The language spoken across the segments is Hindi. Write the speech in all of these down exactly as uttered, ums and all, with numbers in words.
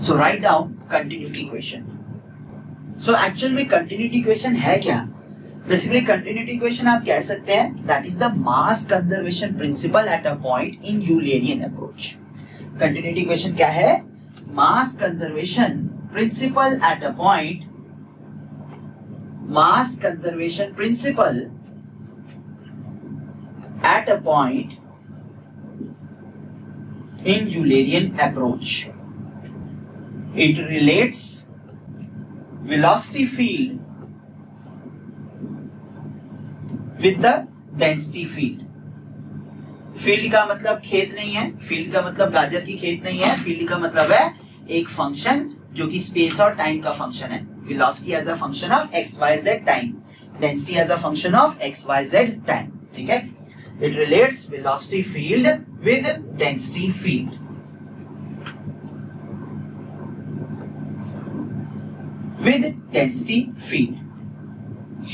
सो write down continuity equation. So actual में कंटिन्यूटी इक्वेशन है क्या? बेसिकली कंटिन्यूटी इक्वेशन आप कह सकते हैं that is the mass conservation principle at a point in Eulerian approach. Continuity equation क्या है? Mass conservation principle at a point, mass conservation principle at a point in Eulerian approach. It relates velocity field with the density field. Field का मतलब खेत नहीं है, फील्ड का मतलब गाजर की खेत नहीं है, फील्ड का मतलब है एक फंक्शन जो कि स्पेस और टाइम का फंक्शन है। Velocity as a function of x y z time, density as a function of x y z time. ठीक है, it relates velocity field with density field. With density field.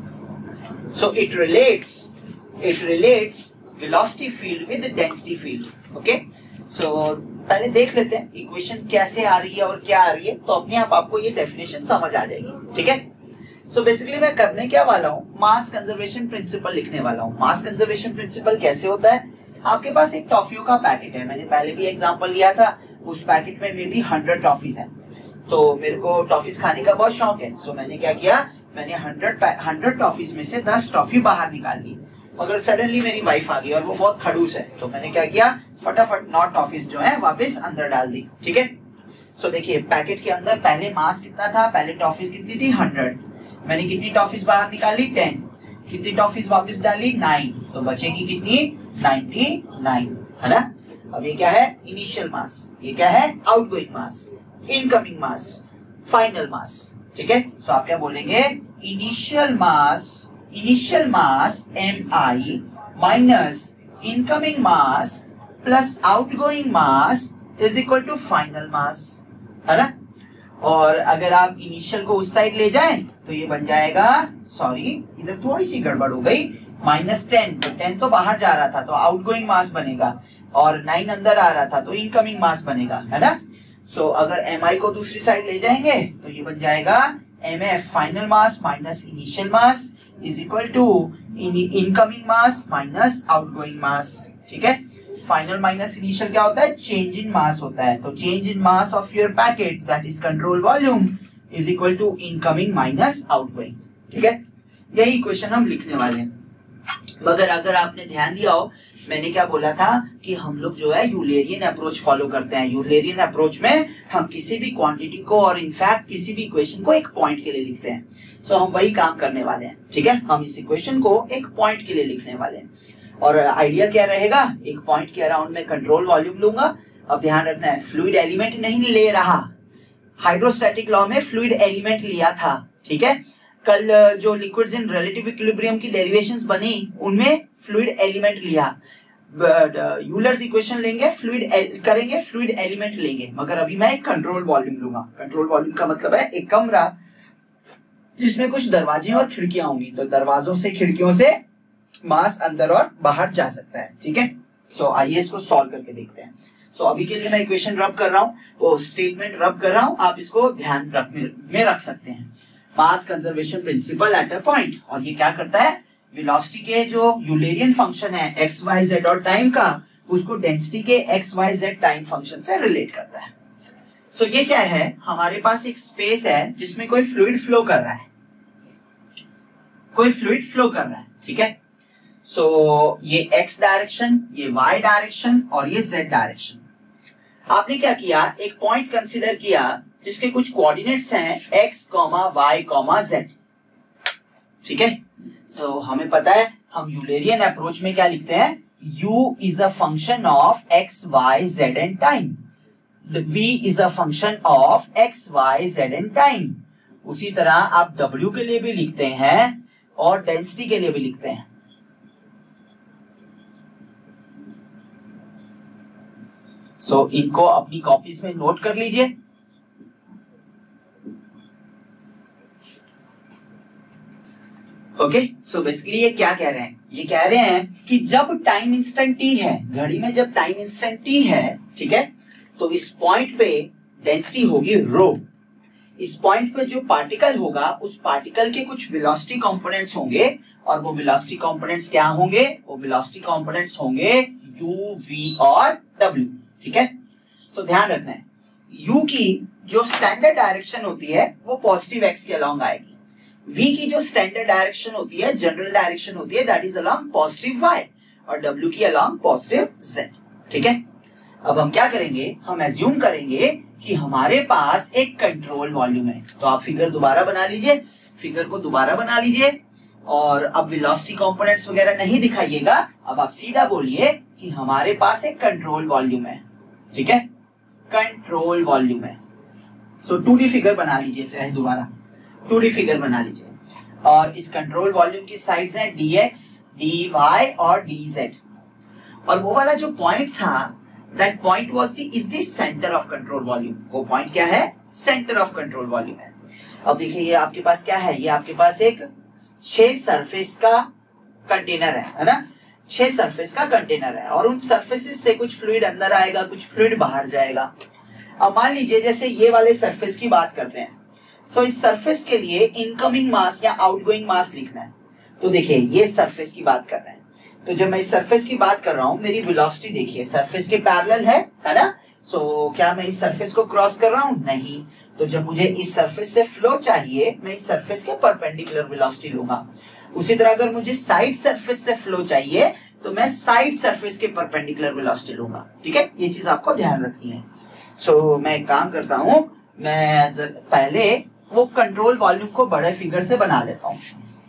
So it relates, it relates velocity field with density field. Okay? So पहले देख लेते हैं इक्वेशन कैसे आ रही है और क्या आ रही है, तो अपने आप आपको ये डेफिनेशन समझ आ जाएगी। ठीक है? सो so बेसिकली मैं करने क्या वाला हूँ, मास कंजर्वेशन प्रिंसिपल लिखने वाला हूँ। मास कंजर्वेशन प्रिंसिपल कैसे होता है? आपके पास एक टॉफियों का पैकेट है, मैंने पहले भी एग्जांपल लिया था, उस पैकेट में मे बी हंड्रेड टॉफीज हैं, तो मेरे को टॉफीज खाने का बहुत शौक है। सो so मैंने क्या किया, मैंने हंड्रेड हंड्रेड टॉफीज में से दस टॉफी बाहर निकाल ली। मगर सडनली मेरी वाइफ आ गई और वो बहुत खड़ूस है, तो मैंने क्या किया, फटाफट नौ टॉफीज जो है वापस अंदर डाल दी। ठीक है, सो so देखिए पैकेट के अंदर पहले मास कितना था, पहले टॉफीज कितनी थी, हंड्रेड। मैंने कितनी टॉफीज बाहर निकाली, टेन। कितनी टॉफीज वापस डाली, नाइन। तो बचेगी कितनी, नाइंटी नाइन, है ना। अब ये क्या है, इनिशियल मास, ये क्या है, outgoing mass, incoming mass, final mass. ठीक है, सो आप क्या बोलेंगे, initial mass, initial mass m i minus incoming mass plus outgoing mass is equal to final mass, है ना। और अगर आप इनिशियल को उस साइड ले जाएं तो ये बन जाएगा, सॉरी इधर थोड़ी सी गड़बड़ हो गई, माइनस टेन। तो टेन तो बाहर जा रहा था तो आउटगोइंग मास बनेगा, और नाइन अंदर आ रहा था तो इनकमिंग मास बनेगा, है ना। सो so, अगर एम आई को दूसरी साइड ले जाएंगे तो ये बन जाएगा m f final mass minus initial mass is equal to incoming mass minus outgoing mass. ठीक है, फाइनल माइनस इनिशियल क्या होता है, चेंज इन मास होता है। तो change in mass of your packet that is control volume is equal to incoming minus outgoing. ठीक है, यही इक्वेशन हम लिखने वाले हैं। मगर अगर आपने ध्यान दिया हो, मैंने क्या बोला था कि हम लोग जो है यूलेरियन अप्रोच फॉलो करते हैं। यूलेरियन अप्रोच में हम किसी भी क्वांटिटी को और इनफैक्ट किसी भी इक्वेशन को एक पॉइंट के लिए लिखते हैं। सो so, हम वही काम करने वाले हैं। ठीक है, हम इस इक्वेशन को एक पॉइंट के लिए लिखने वाले हैं। और आइडिया क्या रहेगा, एक पॉइंट के अराउंड में कंट्रोल वॉल्यूम लूंगा। अब ध्यान रखना है, फ्लूइड एलिमेंट नहीं ले रहा, हाइड्रोस्टैटिक लॉ में फ्लूइड एलिमेंट लिया था। ठीक है, कल जो लिक्विड्स इन रिलेटिव इक्विलिब्रियम की डेरिवेशंस बनी उनमें फ्लूइड एलिमेंट लिया। यूलर्स इक्वेशन लेंगे, फ्लूइड करेंगे, फ्लूइड एलिमेंट लेंगे। मगर अभी मैं एक कंट्रोल वॉल्यूम लूंगा। कंट्रोल वॉल्यूम का मतलब है एक कमरा जिसमें कुछ दरवाजे और खिड़कियां होंगी, तो दरवाजों से खिड़कियों से मास अंदर और बाहर जा सकता है। ठीक है, सो आइए इसको सॉल्व करके देखते हैं। सो so, अभी के लिए मैं इक्वेशन रब कर रहा हूँ, वो स्टेटमेंट रब कर रहा हूँ, आप इसको ध्यान रख में रख सकते हैं। Mass conservation principle at a point, और ये क्या करता है, वेलोसिटी के जो यूलेरियन फंक्शन है एक्स वाई जेड और टाइम का, उसको डेंसिटी के x y z time function से रिलेट करता है। सो so, ये क्या है, हमारे पास एक स्पेस है जिसमें कोई फ्लूइड फ्लो कर रहा है, कोई फ्लूइड फ्लो कर रहा है। ठीक है, सो so, ये x डायरेक्शन, ये y डायरेक्शन और ये z डायरेक्शन। आपने क्या किया, एक पॉइंट कंसीडर किया जिसके कुछ कोऑर्डिनेट्स हैं x, y, z। ठीक है, सो so, हमें पता है हम यूलेरियन अप्रोच में क्या लिखते हैं, u is a function of x, y, z and time, v is a function of x, y, z and time. उसी तरह आप w के लिए भी लिखते हैं और डेंसिटी के लिए भी लिखते हैं। सो so, इनको अपनी कॉपीज में नोट कर लीजिए। ओके, सो बेसिकली ये क्या कह रहे हैं, ये कह रहे हैं कि जब टाइम इंस्टेंट टी है, घड़ी में जब टाइम इंस्टेंट टी है, ठीक है, तो इस पॉइंट पे डेंसिटी होगी रो। इस पॉइंट पे जो पार्टिकल होगा उस पार्टिकल के कुछ वेलोसिटी कंपोनेंट्स होंगे और वो वेलोसिटी कंपोनेंट्स क्या होंगे? वो वेलोसिटी कंपोनेंट्स होंगे u, v और w। ठीक है, सो so, ध्यान रखना है u की जो स्टैंडर्ड डायरेक्शन होती है वो पॉजिटिव x के अलोंग आएगी, v की जो स्टैंडर्ड डायरेक्शन होती है, जनरल डायरेक्शन होती है, that is along positive y और w की अलोंग पॉजिटिव z। ठीक है, अब हम क्या करेंगे, हम एज्यूम करेंगे कि हमारे पास एक कंट्रोल वॉल्यूम है। तो आप फिगर दोबारा बना लीजिए, फिगर को दोबारा बना लीजिए और अब वेलोसिटी कंपोनेंट्स वगैरह नहीं दिखाइएगा, अब आप सीधा बोलिए कि हमारे पास एक कंट्रोल वॉल्यूम है। ठीक है, कंट्रोल वॉल्यूम है। सो टू डी फिगर बना लीजिए, चाहे दोबारा टू डी फिगर बना लीजिए और इस कंट्रोल वॉल्यूम की साइड्स हैं dx, dy और dz और वो वाला जो पॉइंट था that point was the is the center of control volume। वो पॉइंट क्या है? सेंटर ऑफ कंट्रोल वॉल्यूम है। अब देखिए ये आपके पास क्या है, ये आपके पास एक छह सरफेस का कंटेनर है, है ना? छह सरफेस का कंटेनर है और उन सरफेसेस से कुछ फ्लूइड अंदर आएगा, कुछ फ्लूइड बाहर जाएगा। अब मान लीजिए जैसे ये वाले सरफेस की बात करते हैं, सो so, इस सरफेस के लिए इनकमिंग मास या आउटगोइंग मास लिखना है। तो देखिए ये सरफेस की बात कर रहे हैं, तो जब मैं इस सरफेस की बात कर रहा हूं, मेरी वेलोसिटी देखिए सरफेस के पैरेलल है, है ना? सो so, क्या मैं इस सरफेस को क्रॉस कर रहा हूं? नहीं। तो जब मुझे इस सरफेस से फ्लो चाहिए, मैं इस सरफेस के परपेंडिकुलर वेलोसिटी लूंगा। उसी तरह अगर मुझे साइड सरफेस से फ्लो चाहिए तो मैं साइड सरफेस के परपेंडिकुलर वेलोसिटी लूंगा। ठीक है, ये चीज आपको ध्यान रखनी है। सो so, मैं एक काम करता हूं, मैं पहले वो कंट्रोल वॉल्यूम को बड़े फिगर से बना लेता हूं।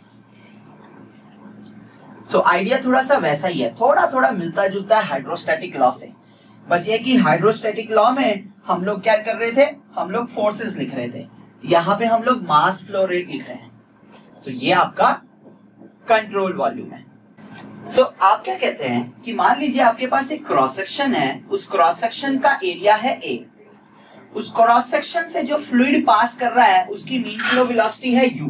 सो so, आइडिया थोड़ा सा वैसा ही है, थोड़ा थोड़ा मिलता जुलता है हाइड्रोस्टैटिक लॉ से। बस ये कि हाइड्रोस्टैटिक लॉ में हम लोग क्या कर रहे थे, हम लोग फोर्सेस लिख रहे थे, यहाँ पे हम लोग मास फ्लो रेट लिख रहे हैं। तो ये आपका कंट्रोल वॉल्यूम है। सो so, आप क्या कहते हैं कि मान लीजिए आपके पास एक क्रॉस सेक्शन है, उस क्रॉस सेक्शन का एरिया है a, उस क्रॉस सेक्शन से जो फ्लूइड पास कर रहा है उसकी मीन फ्लो वेलोसिटी है u।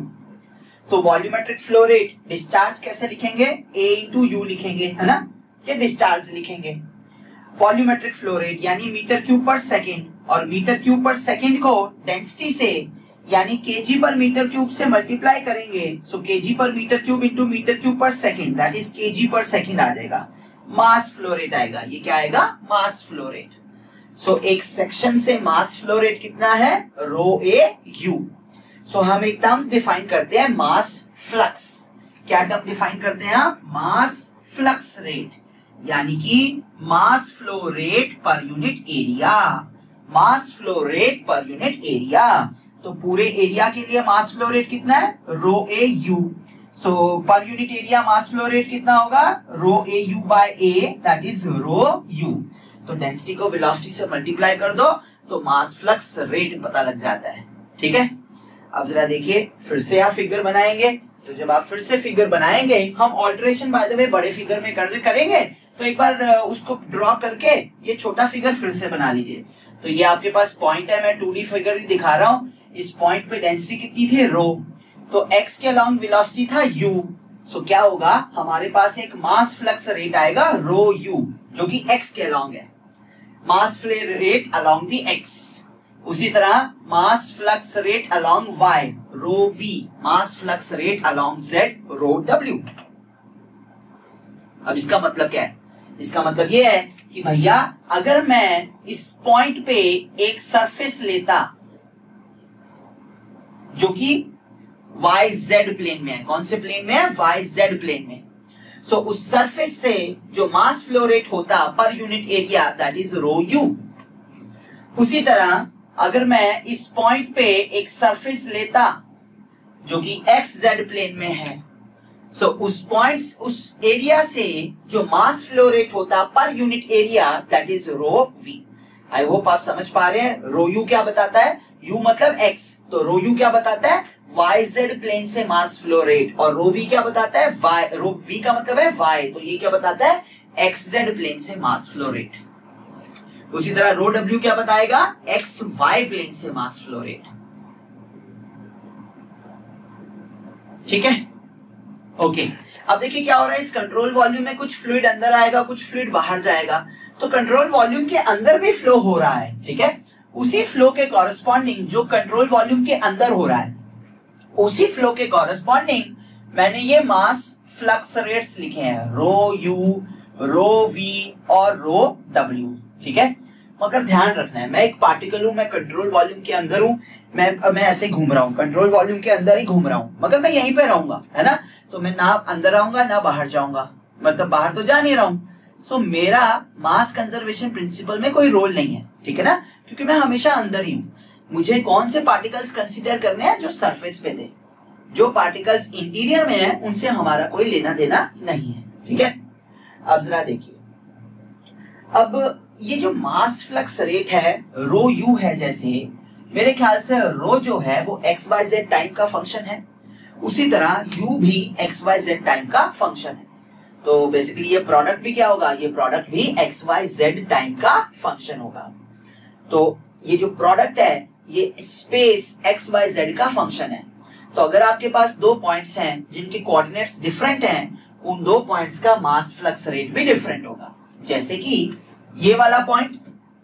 तो वॉल्यूमेट्रिक फ्लो रेट डिस्चार्ज कैसे लिखेंगे? a इंटू यू लिखेंगे, है ना? ये डिस्चार्ज लिखेंगे। वॉल्यूमेट्रिक फ्लो रेट यानी मीटर क्यूब पर सेकेंड, और मीटर क्यूब पर सेकेंड को डेंसिटी से यानी केजी पर मीटर क्यूब से मल्टीप्लाई करेंगे। So KG per metre cube into metre cube per second, that is KG per second आ जाएगा। मास फ्लो रेट आएगा, ये क्या आएगा? मास फ्लो रेट। सो एक सेक्शन से मास फ्लो रेट कितना है? रो ए यू। सो हम एक टर्म डिफाइन करते हैं, मास फ्लक्स। क्या टर्म डिफाइन करते हैं आप? मास फ्लक्स रेट, यानी कि mass flow rate per unit area. Mass flow rate per unit area. तो पूरे एरिया के लिए मास फ्लो रेट कितना है? रो a u. So per unit area mass flow rate कितना होगा? Rho a u by a, that is rho u. तो डेंसिटी को वेलोसिटी से मल्टीप्लाई कर दो तो मास फ्लक्स रेट पता लग जाता है। ठीक है, अब जरा देखिए फिर से आप फिगर बनाएंगे। तो जब आप फिर से फिगर बनाएंगे, हम ऑल्टरेशन बाय द वे बड़े फिगर में कर करेंगे, तो एक बार उसको ड्रॉ करके ये छोटा फिगर फिर से बना लीजिए। तो ये आपके पास पॉइंट है, मैं टू डी फिगर दिखा रहा हूँ। इस पॉइंट पे डेंसिटी कितनी थी? रो। तो x के अलोंग वेलोसिटी था u। सो क्या होगा, हमारे पास एक मास फ्लक्स रेट आएगा रो u, जो कि x के अलोंग है। Mass flow rate along the x। उसी तरह mass flux rate along y, rho v। Mass flux rate along z, rho w। अब इसका मतलब क्या है? इसका मतलब ये है कि भैया अगर मैं इस पॉइंट पे एक सरफेस लेता जो कि वाई जेड प्लेन में है, कौन से प्लेन में है? वाई जेड प्लेन में। सो so, उस सरफेस से जो मास फ्लो रेट होता per unit area, that is rho u. उसी तरह अगर मैं इस पॉइंट पे एक सरफेस लेता जो कि एक्स जेड प्लेन में है, सो so, उस पॉइंट्स उस एरिया से जो मास फ्लो रेट होता per unit area, that is rho v. I hope आप समझ पा रहे हैं। रो यू क्या बताता है? u मतलब x, तो रो यू क्या बताता है? वाई जेड प्लेन से मास फ्लो रेट। और रो वी क्या बताता है? y। रो v का मतलब है y, तो ये क्या बताता है? एक्स जेड प्लेन से मास फ्लो रेट। उसी तरह रो w क्या बताएगा? एक्स वाई प्लेन से मास फ्लो रेट। ठीक है, ओके। अब देखिए क्या हो रहा है, इस कंट्रोल वॉल्यूम में कुछ फ्लूइड अंदर आएगा, कुछ फ्लूइड बाहर जाएगा। तो कंट्रोल वॉल्यूम के अंदर भी फ्लो हो रहा है, ठीक है? उसी फ्लो के कॉरस्पॉन्डिंग जो कंट्रोल वॉल्यूम के अंदर हो रहा है, उसी फ्लो के कॉरस्पॉन्डिंग मैंने ये मास फ्लक्स रेट्स लिखे हैं, रो यू, रो वी और रो डब्ल्यू। ठीक है, मगर ध्यान रखना है, मैं एक पार्टिकल हूं, मैं कंट्रोल वॉल्यूम के अंदर हूं, मैं मैं ऐसे घूम रहा हूं, कंट्रोल वॉल्यूम के अंदर ही घूम रहा हूं, मगर मैं यहीं पे रहूंगा, है ना। तो मैं ना अंदर आऊंगा ना बाहर जाऊंगा, मतलब बाहर तो जा नहीं रहा हूं। सो so, मेरा मास कंजर्वेशन प्रिंसिपल में कोई रोल नहीं है, ठीक है ना, क्योंकि मैं हमेशा अंदर ही हूं। मुझे कौन से पार्टिकल्स कंसीडर करने हैं, जो सरफेस पे थे। जो पार्टिकल्स इंटीरियर में है उनसे हमारा कोई लेना देना नहीं है। ठीक है, अब जरा देखिए, अब ये जो मास फ्लक्स रेट है रो यू है, जैसे मेरे ख्याल से रो जो है वो एक्स वाई जेड टाइम का फंक्शन है, उसी तरह यू भी एक्स वाई जेड टाइम का फंक्शन है। तो बेसिकली ये प्रोडक्ट भी क्या होगा, ये प्रोडक्ट भी एक्स वाई जेड टाइम का फंक्शन होगा। तो ये जो प्रोडक्ट है ये स्पेस एक्स वाई जेड का फंक्शन है। तो अगर आपके पास दो पॉइंट्स हैं जिनके कोऑर्डिनेट्स डिफरेंट हैं, उन दो पॉइंट्स का मास फ्लक्स रेट भी डिफरेंट होगा। जैसे कि ये वाला पॉइंट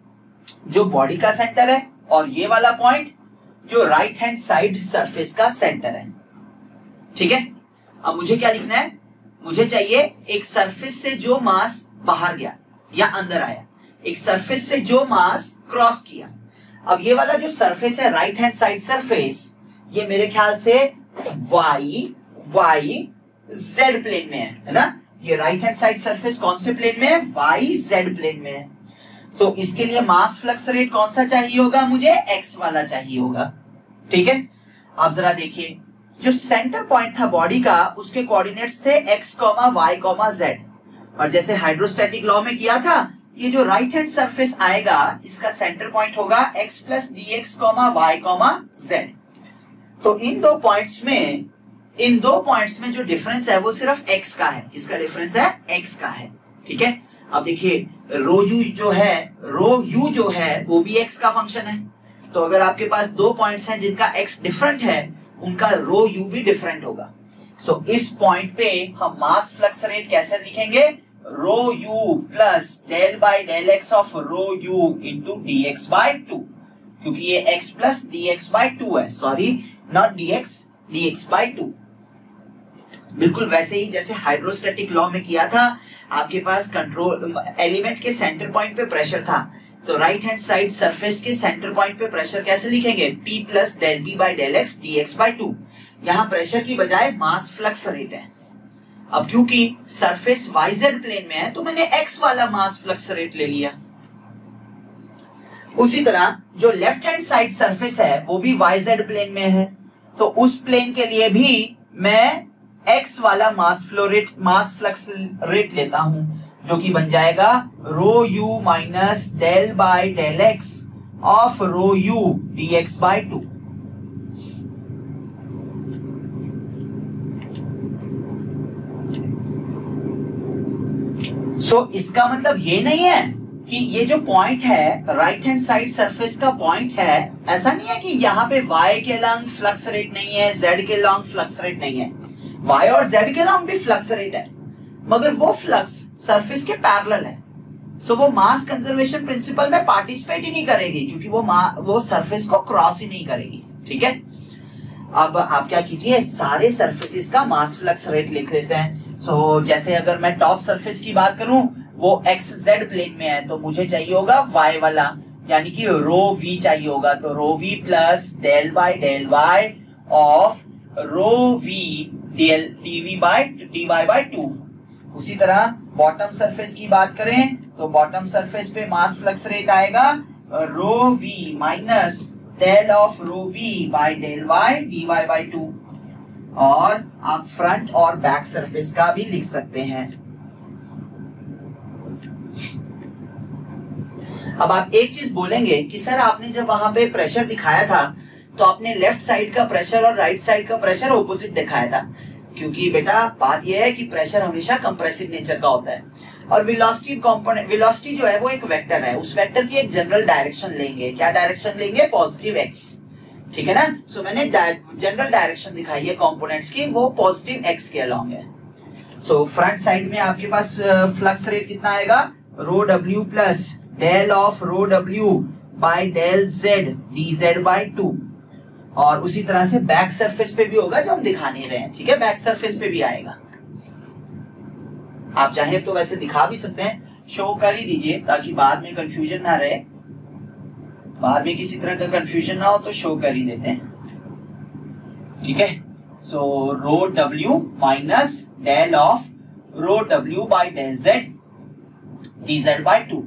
जो बॉडी का सेंटर है और ये वाला पॉइंट जो राइट हैंड साइड सरफेस का सेंटर है। ठीक है, अब मुझे क्या लिखना है, मुझे चाहिए एक सरफेस से जो मास बाहर गया या अंदर आया, एक सरफेस से जो मास क्रॉस किया। अब ये वाला जो सरफेस है राइट हैंड साइड सरफेस, ये मेरे ख्याल से वाई वाई जेड प्लेन में है, है ना। ये राइट हैंड साइड सरफेस कौन से प्लेन में है, वाई जेड प्लेन में है। सो so, इसके लिए मास फ्लक्स रेट कौन सा चाहिए होगा, मुझे एक्स वाला चाहिए होगा। ठीक है, आप जरा देखिए, जो सेंटर पॉइंट था बॉडी का उसके कोऑर्डिनेट्स थे x comma y comma z, और जैसे हाइड्रोस्टैटिक लॉ में किया था, ये जो राइट हैंड सरफेस आएगा इसका सेंटर पॉइंट होगा x plus d x comma y comma z. तो इन दो पॉइंट्स में इन दो पॉइंट्स में जो डिफरेंस है वो सिर्फ x का है, इसका डिफरेंस है x का है। ठीक है, अब देखिए रो यू जो है रो यू जो है वो भी x का फंक्शन है। तो अगर आपके पास दो पॉइंट्स हैं जिनका x डिफरेंट है, उनका रो यू भी डिफरेंट होगा। सो so, इस पॉइंट पे हम मास फ्लक्स रेट कैसे लिखेंगे, rho u plus del by del x of rho u into d x by two, क्योंकि ये x plus d x by two है, sorry not dx, dx by two. बिल्कुल वैसे ही जैसे हाइड्रोस्टैटिक लॉ में किया था, आपके पास कंट्रोल एलिमेंट के सेंटर पॉइंट पे प्रेशर था, तो राइट हैंड साइड सरफेस के सेंटर पॉइंट पे प्रेशर कैसे लिखेंगे, P plus del b by del x d x by two. यहाँ प्रेशर की बजाय मास फ्लक्स रेट है। अब क्योंकि सरफेस वाई जेड प्लेन में है तो मैंने x वाला मास फ्लक्स रेट ले लिया। उसी तरह जो लेफ्ट हैंड साइड सरफेस है वो भी वाई जेड प्लेन में है, तो उस प्लेन के लिए भी मैं x वाला mass flow rate mass flux rate लेता हूं, जो कि बन जाएगा rho u minus del by del x of rho u d x by two. So इसका मतलब ये नहीं है कि ये जो पॉइंट है राइट हैंड साइड सरफेस का पॉइंट है, ऐसा नहीं है कि यहाँ पे y के लॉन्ग फ्लक्स रेट नहीं है, z के लॉन्ग फ्लक्स रेट नहीं है। y और z के लॉन्ग भी फ्लक्स रेट है, मगर वो फ्लक्स सरफेस के पैरेलल है। सो वो मास कंजर्वेशन प्रिंसिपल में पार्टिसिपेट ही नहीं करेगी, क्योंकि वो वो सरफेस को क्रॉस ही नहीं करेगी। ठीक है, अब आप क्या कीजिए, सारे सरफेसेस का मास फ्लक्स रेट लिख लेते हैं। सो so, जैसे अगर मैं टॉप सरफेस की बात करूं, वो एक्स जेड प्लेन में है, तो मुझे चाहिए होगा वाई वाला, यानी कि रो वी चाहिए होगा। तो rho v plus del by del y of rho v del dv by d y by two. उसी तरह बॉटम सरफेस की बात करें तो बॉटम सरफेस पे मास फ्लक्स रेट आएगा rho v minus del of rho v by del y d y by two. और आप फ्रंट और बैक सरफेस का भी लिख सकते हैं। अब आप एक चीज बोलेंगे कि सर आपने जब वहां पे प्रेशर दिखाया था तो आपने लेफ्ट साइड का प्रेशर और राइट साइड का प्रेशर ऑपोजिट दिखाया था, क्योंकि बेटा बात यह है कि प्रेशर हमेशा कंप्रेसिव नेचर का होता है और वेलोसिटी कंपोनेंट वेलोसिटी जो है वो एक वेक्टर है, उस वेक्टर की एक जनरल डायरेक्शन लेंगे। क्या डायरेक्शन लेंगे, पॉजिटिव एक्स। ठीक है ना, सो so, मैंने जनरल डायरेक्शन दिखाई है कंपोनेंट्स की, वो पॉजिटिव एक्स के अलोंग है। सो फ्रंट साइड में आपके पास फ्लक्स रेट कितना आएगा, rho W plus del of rho W by del Z D Z by two, और उसी तरह से बैक सरफेस पे भी होगा जो हम दिखा नहीं रहे हैं, ठीक है, बैक सरफेस पे भी आएगा। आप चाहे तो वैसे दिखा भी सकते हैं, शो कर ही दीजिए ताकि बाद में कंफ्यूजन ना रहे, बाद में किसी तरह का कंफ्यूजन ना हो तो शो कर ही देते हैं, ठीक है। So rho W minus del of rho W by del Z D Z by two.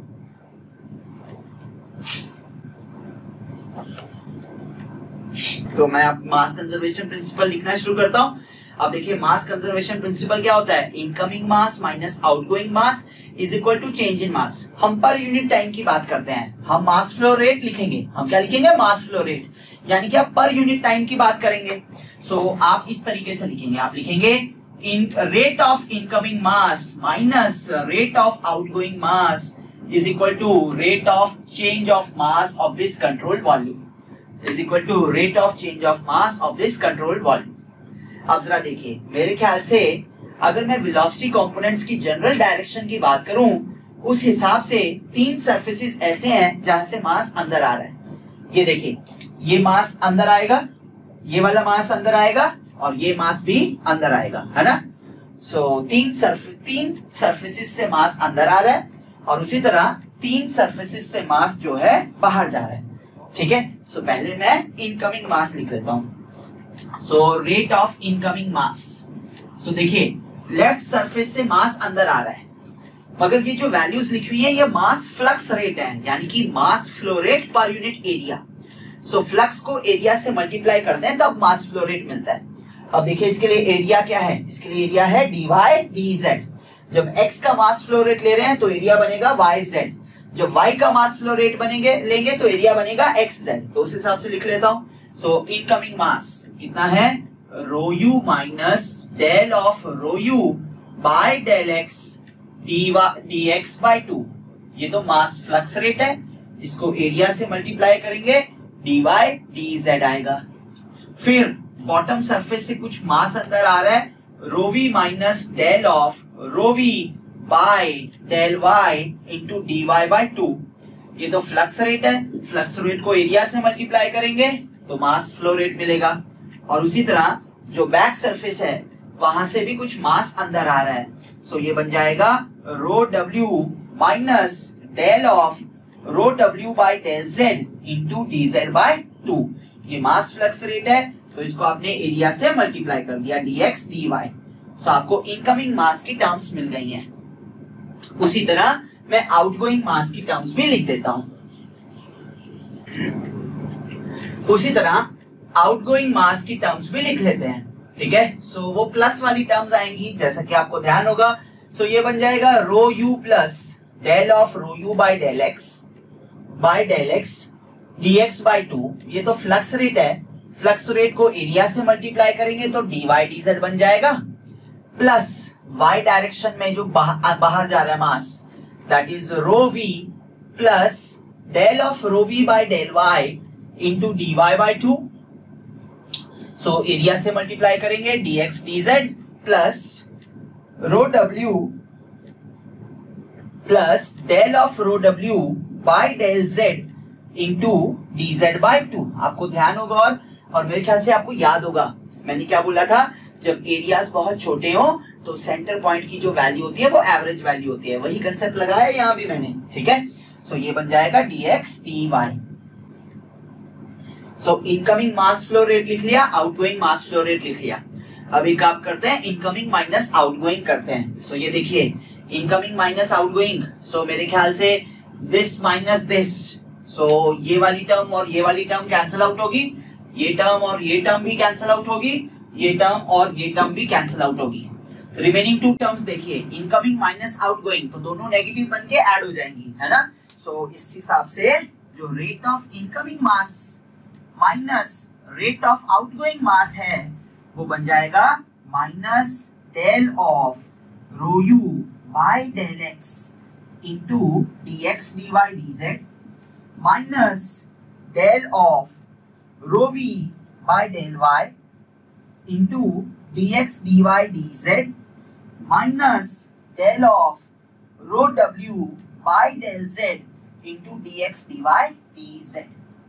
तो मैं अब मास कंजर्वेशन प्रिंसिपल लिखना शुरू करता हूं। अब देखिए मास कंजर्वेशन प्रिंसिपल क्या होता है, incoming mass minus outgoing mass is equal to change in mass. हम पर यूनिट टाइम की बात करते हैं, हम मास फ्लो रेट लिखेंगे, हम क्या लिखेंगे, मास फ्लो रेट, यानी कि आप पर यूनिट टाइम की बात करेंगे। सो so, आप इस तरीके से लिखेंगे, आप लिखेंगे in rate of incoming mass minus rate of outgoing mass is equal to rate of change of mass of this control volume is equal to rate of change of mass of this control volume। अब जरा देखिए, मेरे ख्याल से अगर मैं वेलोसिटी कंपोनेंट्स की जनरल डायरेक्शन की बात करूं, उस हिसाब से तीन सरफेसेस ऐसे हैं जहां से मास अंदर आ रहा है। ये देखिए, ये मास अंदर आएगा, ये वाला मास अंदर आएगा, और ये मास भी अंदर आएगा, है ना। सो so, तीन सरफेस तीन सरफेसेस से मास अंदर आ रहा है, और उसी तरह तीन सरफेसेस से मास जो है बाहर जा रहा है, ठीक है। सो so, पहले मैं इनकमिंग मास लिख लेता हूं। So rate of incoming mass, so देखिए लेफ्ट सरफेस से मास अंदर आ रहा है, मगर ये जो वैल्यूज लिखी हुई है ये मास फ्लक्स रेट है, यानी कि mass flow rate per unit area. So flux को एरिया से मल्टीप्लाई करते हैं तब मास फ्लो रेट मिलता है। अब देखिए इसके लिए एरिया क्या है, इसके लिए एरिया है डी वाई डी जेड। जब एक्स का मास फ्लो रेट ले रहे हैं तो एरिया बनेगा वाई जेड, जब y का मास फ्लो रेट बनेंगे लेंगे तो एरिया बनेगा एक्स जेड। तो उस हिसाब से लिख लेता हूं। सो इनकमिंग मास कितना है, rho u minus del of rho u by del x d x by two. ये तो मास फ्लक्स रेट है, इसको एरिया से मल्टीप्लाई करेंगे, डी वाई डी जेड आएगा। फिर बॉटम सरफेस से कुछ मास अंदर आ रहा है, rho v minus del of rho v by del y into d y by two. ये तो फ्लक्स रेट है, फ्लक्स रेट को एरिया से मल्टीप्लाई करेंगे तो मास फ्लो रेट मिलेगा। और उसी तरह जो बैक सरफेस है वहां से भी कुछ मास अंदर आ रहा है, सो ये बन जाएगा rho W minus del of rho W by del Z into D Z by two. ये मास फ्लक्स रेट है तो इसको आपने एरिया से मल्टीप्लाई कर दिया, d x d y. So आपको इनकमिंग मास की टर्म्स मिल गई हैं। उसी तरह मैं आउटगोइंग मास की टर्म्स भी लिख देता हूं। उसी तरह आउटगोइंग मास की टर्म्स भी लिख लेते हैं, ठीक है। सो so, वो प्लस वाली टर्म्स आएंगी, जैसा कि आपको ध्यान होगा। सो so, ये बन जाएगा rho u plus del of rho u by del x by del x d x by two. ये तो फ्लक्स रेट है, फ्लक्स रेट को एरिया से मल्टीप्लाई करेंगे तो डी वाई डी जेड बन जाएगा, प्लस y डायरेक्शन में जो बाहर बाहर जा रहा है mass, that is rho v plus del of rho v by del y into d y by two. So area से मल्टीप्लाई करेंगे dx dz plus rho w plus del of rho w by del z into dz by two. आपको ध्यान होगा और, और मेरे ख्याल से आपको याद होगा मैंने क्या बोला था, जब एरियाज बहुत छोटे हो तो सेंटर पॉइंट की जो वैल्यू होती है वो एवरेज वैल्यू होती है, वही कंसेप्ट लगाया यहां भी मैंने, ठीक है। सो so, ये बन जाएगा dx dy। So incoming mass flow rate लिख लिया, आउटगोइंग मास फ्लो रेट लिख लिया। अब एक काम करते हैं, इनकमिंग माइनस आउटगोइंग करते हैं। सो so, ये देखिए इनकमिंग माइनस आउटगोइंग, सो मेरे ख्याल से दिस माइनस दिस, सो ये वाली टर्म और ये वाली टर्म कैंसिल आउट होगी, ये टर्म और ये टर्म भी कैंसिल आउट होगी, ये टर्म और ये टर्म भी कैंसिल आउट होगी। रिमेनिंग टू टर्म्स देखिए, इनकमिंग माइनस आउटगोइंग, तो दोनों नेगेटिव बन के ऐड हो जाएंगी, है ना। सो so, इस हिसाब से जो rate of incoming mass minus rate of outgoing mass है वो बन जाएगा minus del of rho u by del x into d x d y d z minus del of rho v by del y into dx dy dz minus del of rho w by del z into d x d y d z.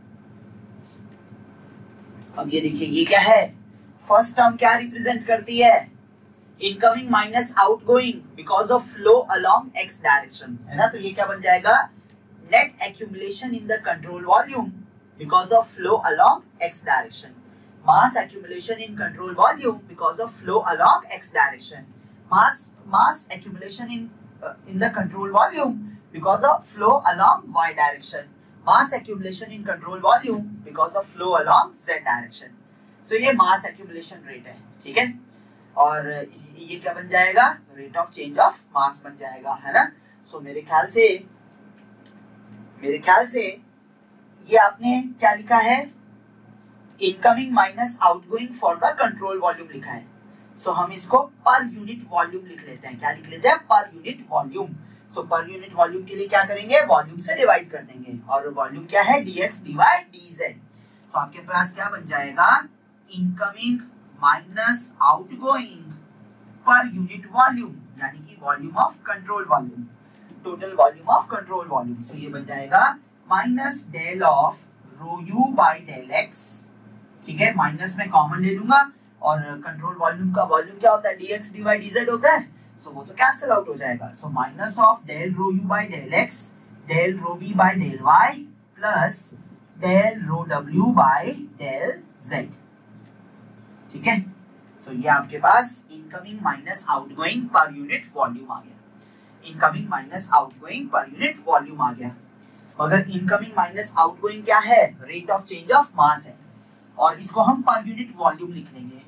अब ये देखिए ये क्या है, फर्स्ट टर्म क्या रिप्रेजेंट करती है, incoming minus outgoing because of flow along x direction, है ना। तो ये क्या बन जाएगा, net accumulation in the control volume because of flow along x direction, mass accumulation in control volume because of flow along x direction, mass mass accumulation in uh, in the control volume because of flow along y direction, mass accumulation in control volume because of flow along z direction। so ये mass accumulation rate है, ठीक है। और ये क्या बन जाएगा, rate of change of mass बन जाएगा, है ना। so मेरे ख्याल से मेरे ख्याल से ये आपने क्या लिखा है, incoming minus outgoing for the control volume लिखा है। सो so, हम इसको पर यूनिट वॉल्यूम लिख लेते हैं, क्या लिख लेते हैं, पर यूनिट वॉल्यूम। सो पर यूनिट वॉल्यूम के लिए क्या करेंगे, वॉल्यूम से डिवाइड कर देंगे, और वॉल्यूम क्या है, dx dy dz। सो आपके पास क्या बन जाएगा, incoming minus outgoing per unit volume, यानी कि volume of control volume, total volume of control volume. So ये बन जाएगा minus del of rho u by del x, ठीक है। माइनस में कॉमन ले लूंगा, और कंट्रोल वॉल्यूम का वॉल्यूम क्या होता है, dx dy dz होता है, सो वो तो कैंसिल आउट हो जाएगा। So minus of del rho u by del x, del rho v by del y plus del rho w by del z, ठीक है। सो ये आपके पास incoming minus outgoing per unit volume आ गया, incoming minus outgoing per unit volume आ गया। मगर इनकमिंग माइनस आउटगोइंग क्या है, rate of change of mass है, और इसको हम पर यूनिट वॉल्यूम लिख लेंगे।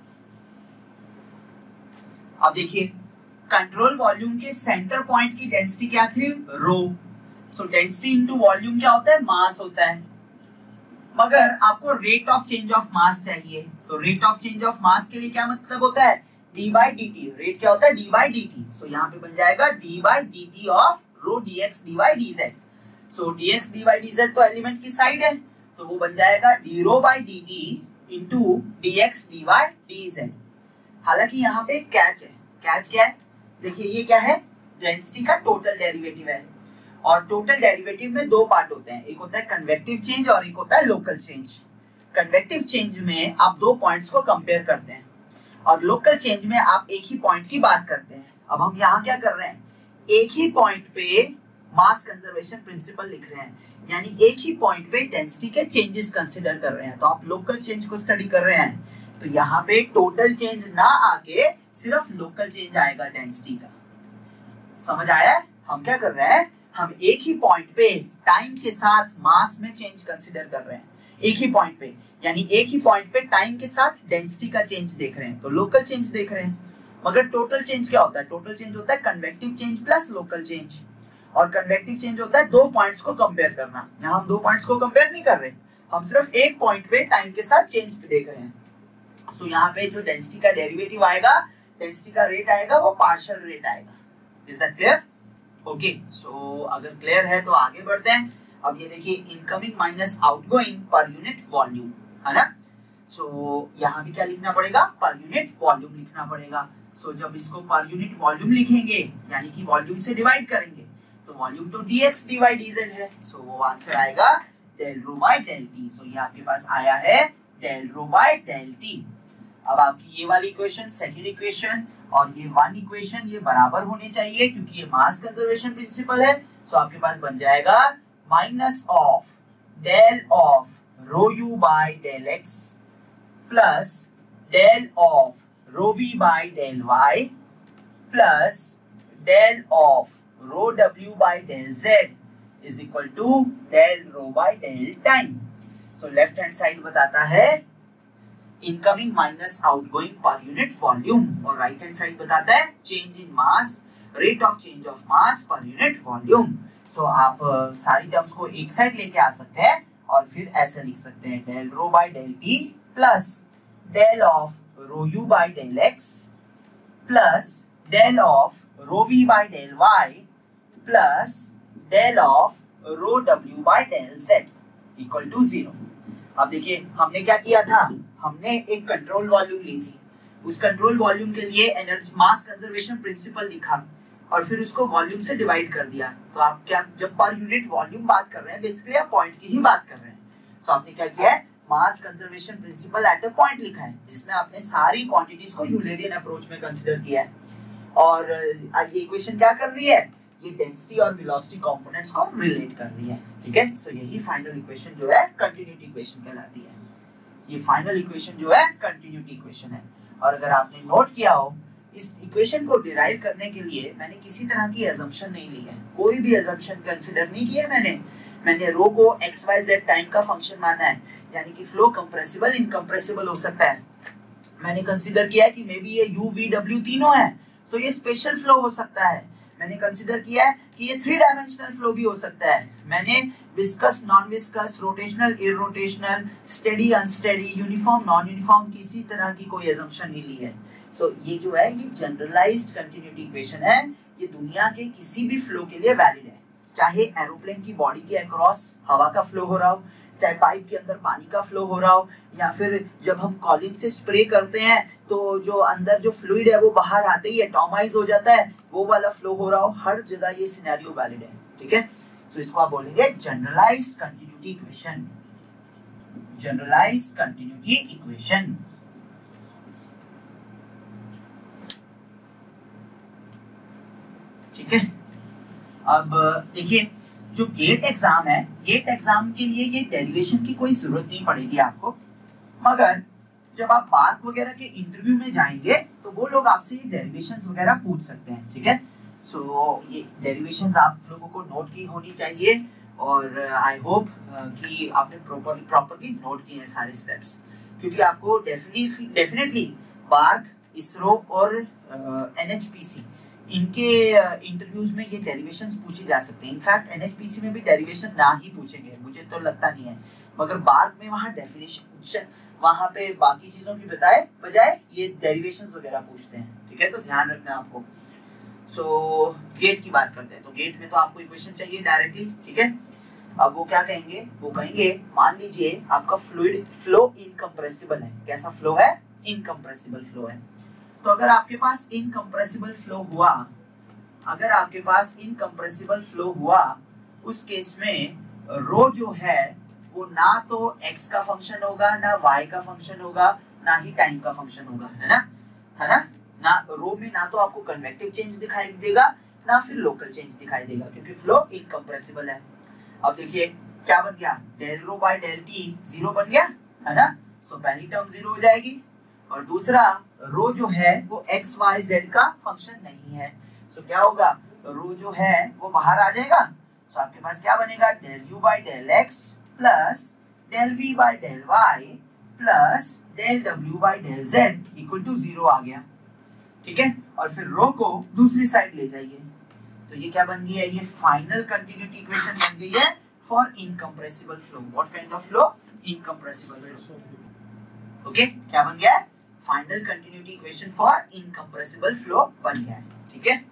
अब देखिए कंट्रोल वॉल्यूम के सेंटर पॉइंट की डेंसिटी क्या थी, rho. So density into volume क्या होता है, मास होता है। मगर आपको rate of change of mass चाहिए, तो rate of change of mass के लिए क्या मतलब होता है, d by d t. Rate क्या होता है, d by d t. So यहाँ पे बन जाएगा d by d t of rho dx dy dz। So dx dy dz तो एलिमेंट की साइड है, तो वो बन जाएगा d rho by d t into dx dy dz। हालांकि यहाँ पे कैच है, कैच क्या है, देखिए ये क्या है, डेंसिटी का टोटल डेरिवेटिव है, और टोटल डेरिवेटिव में दो पार्ट होते हैं, एक होता है कन्वेक्टिव चेंज और एक होता है लोकल चेंज। कन्वेक्टिव चेंज में आप दो पॉइंट्स को कंपेयर करते हैं, और लोकल चेंज में आप एक ही पॉइंट की बात करते हैं। अब हम यहाँ क्या कर रहे हैं, एक ही पॉइंट पे मास कंजर्वेशन प्रिंसिपल लिख रहे हैं, यानी एक ही पॉइंट पे डेंसिटी के चेंजेस कंसीडर कर रहे हैं। तो आप लोकल चेंज को स्टडी कर रहे हैं, तो यहाँ पे टोटल चेंज ना आके सिर्फ लोकल चेंज आएगा डेंसिटी का। समझ आया, हम क्या कर रहे हैं, हम एक ही पॉइंट पे टाइम के साथ मास में चेंज कंसीडर कर रहे हैं, एक ही पॉइंट पे, यानी एक ही पॉइंट पे टाइम के साथ डेंसिटी का चेंज देख रहे हैं, तो लोकल चेंज देख रहे हैं। मगर टोटल चेंज क्या होता है, टोटल चेंज होता है convective change plus local change, और कन्वेक्टिव चेंज होता है दो पॉइंट्स को कंपेयर करना। यहाँ हम दो पॉइंट्स को कंपेयर नहीं कर रहे, हम सिर्फ एक पॉइंट पे टाइम के साथ चेंज देख रहे हैं। सो so, यहाँ पे जो डेंसिटी का डेरिवेटिव आएगा, डेंसिटी का रेट आएगा, वो पार्शियल रेट आएगा। Is that clear? Okay, so अगर क्लियर है तो आगे बढ़ते हैं। अब ये देखिए incoming minus outgoing per unit volume, है ना। सो so, यहाँ भी क्या लिखना पड़ेगा, पर यूनिट वॉल्यूम लिखना पड़ेगा। सो so, जब इसको पर यूनिट वॉल्यूम लिखेंगे, यानी कि वॉल्यूम से डिवाइड करेंगे, तो वॉल्यूम तो dx dy dz है, सो so, वो आंसर आएगा del rho by del t. So ये आपके पास आया है del rho by del t. अब आपकी ये वाली इक्वेशन, सेकंड इक्वेशन और ये वन इक्वेशन ये बराबर होने चाहिए, क्योंकि ये मास कंजर्वेशन प्रिंसिपल है। सो so, आपके पास बन जाएगा minus of del of rho u by del x plus del of rho v by del y plus del of rho W by del z is equal to del rho by del time. So left hand side बताता है incoming minus outgoing per unit volume, और राइट हैंड साइड बताता है change in mass, rate of change of mass per unit volume. सो आप uh, सारी टर्म्स को एक साइड लेके आ सकते हैं और फिर ऐसे लिख सकते हैं del rho by del t plus del of rho u by del x plus del of rho v by del y plus del of rho W by del z equal to zero. अब देखिए हमने क्या किया था, हमने एक कंट्रोल वॉल्यूम ली थी, उस कंट्रोल वॉल्यूम के लिए एनर्जी मास कंजर्वेशन प्रिंसिपल लिखा, और फिर उसको वॉल्यूम से डिवाइड कर दिया। तो आप क्या, जब पर यूनिट वॉल्यूम बात कर रहे हैं बेसिकली आप पॉइंट की ही बात कर रहे हैं। तो आपने क्या किया है, mass conservation principle at a point लिखा है, जिसमें आपने सारी क्वांटिटीज को यूलरियन अप्रोच में कंसीडर किया है। और ये इक्वेशन क्या कर रही है, ये डेंसिटी और वेलोसिटी कंपोनेंट्स को रिलेट कर रही है। ठीक है, सो यही फाइनल इक्वेशन जो है कंटिन्यूटी इक्वेशन कहलाती है। ये फाइनल इक्वेशन जो है कंटिन्यूटी इक्वेशन है। और अगर आपने नोट किया हो, इस इक्वेशन को डिराइव करने के लिए मैंने किसी तरह की असम्पशन नहीं ली है, कोई भी असम्पशन कंसीडर नहीं किया मैंने। मैंने रो को एक्स वाई जेड टाइम का फंक्शन माना है, यानी कि फ्लो कंप्रेसिबल इनकंप्रेसिबल हो सकता है। मैंने कंसीडर किया है कि मे बी ये यू वी डब्ल्यू तीनों है, तो ये स्पेशल फ्लो हो सकता है। मैंने कंसीडर किया है कि ये थ्री डायमेंशनल फ्लो भी हो सकता है। मैंने viscous non viscous, rotational irrotational, steady unsteady, uniform non uniform, किसी तरह की कोई असम्पशन नहीं ली है। सो so, ये जो है ये जनरलाइज्ड कंटिन्यूटी इक्वेशन है, ये दुनिया के किसी भी फ्लो के लिए वैलिड है। चाहे एरोप्लेन की बॉडी के अक्रॉस हवा का फ्लो हो रहा हो, चाहे पाइप के अंदर पानी का फ्लो हो रहा हो, या फिर जब हम कॉलिन से स्प्रे करते हैं तो जो अंदर जो फ्लूइड है वो बाहर आते ही एटॉमाइज हो जाता है, वो वाला फ्लो हो रहा हो, हर जगह ये सिनेरियो वैलिड है। ठीक है, तो इसको आप बोलेंगे generalised continuity equation, generalised continuity equation. ठीक है, अब देखिए जो गेट एग्जाम है, गेट एग्जाम के लिए ये डेरिवेशन की कोई जरूरत नहीं पड़ेगी आपको, मगर जब आप बार्क वगैरह के इंटरव्यू में जाएंगे तो वो लोग आपसे ये डेरिवेशंस वगैरह पूछ सकते हैं। ठीक है, सो so, ये डेरिवेशंस आप लोगों को नोट की होनी चाहिए, और आई होप कि आपने प्रॉपर प्रॉपरली नोट किए हैं सारे स्टेप्स, क्योंकि आपको डेफिनेटली डेफिनेटली बार्क, इसरो और एनएचपीसी इनके इंटरव्यूज में ये डेरिवेशंस पूछी जा सकते हैं। इनफैक्ट एनएचपीसी में भी डेरिवेशन ना ही पूछेंगे, मुझे तो लगता नहीं है, मगर बार्क में वहाँ डेफिनेशन, वहाँ पे बाकी चीजों की बताए बजाय ये डेरिवेशंस वगैरह पूछते हैं। ठीक है, तो ध्यान रखना आपको। सो so, गेट की बात करते हैं, तो गेट में तो आपको इक्वेशन चाहिए डायरेक्टली। ठीक है, अब वो क्या कहेंगे, वो कहेंगे मान लीजिए आपका फ्लूइड फ्लो इनकंप्रेसिबल है। कैसा फ्लो है, इनकंप्रेसिबल फ्लो है। तो अगर आपके पास इनकंप्रेसिबल फ्लो हुआ, अगर आपके पास इनकंप्रेसिबल फ्लो हुआ, उस केस में रो जो है वो ना तो x का फंक्शन होगा, ना y का फंक्शन होगा, ना ही टाइम का फंक्शन होगा, है ना, है ना ना रो में ना तो आपको कन्वेक्टिव चेंज दिखाई देगा, ना फिर लोकल चेंज दिखाई देगा, क्योंकि फ्लो इनकंप्रेसिबल है। अब देखिए क्या बन गया, del rho by del t zero बन गया, है ना। सो पहली टर्म जीरो हो जाएगी, और दूसरा रो जो है वो एक्स वाई जेड का फंक्शन नहीं है। सो क्या होगा, रो जो है वो बाहर आ जाएगा। सो आपके पास क्या बनेगा, del u by del x plus del v by del y plus del डब्ल्यू by del z equal to zero आ गया। ठीक है, और फिर रो को दूसरी साइड ले जाइए, तो ये क्या बन गई है, ये फाइनल कंटिन्यूटी इक्वेशन बन गई है for incompressible flow. What kind of flow, incompressible flow. Okay, क्या बन गया है, final continuity equation for incompressible flow बन गया है। ठीक है,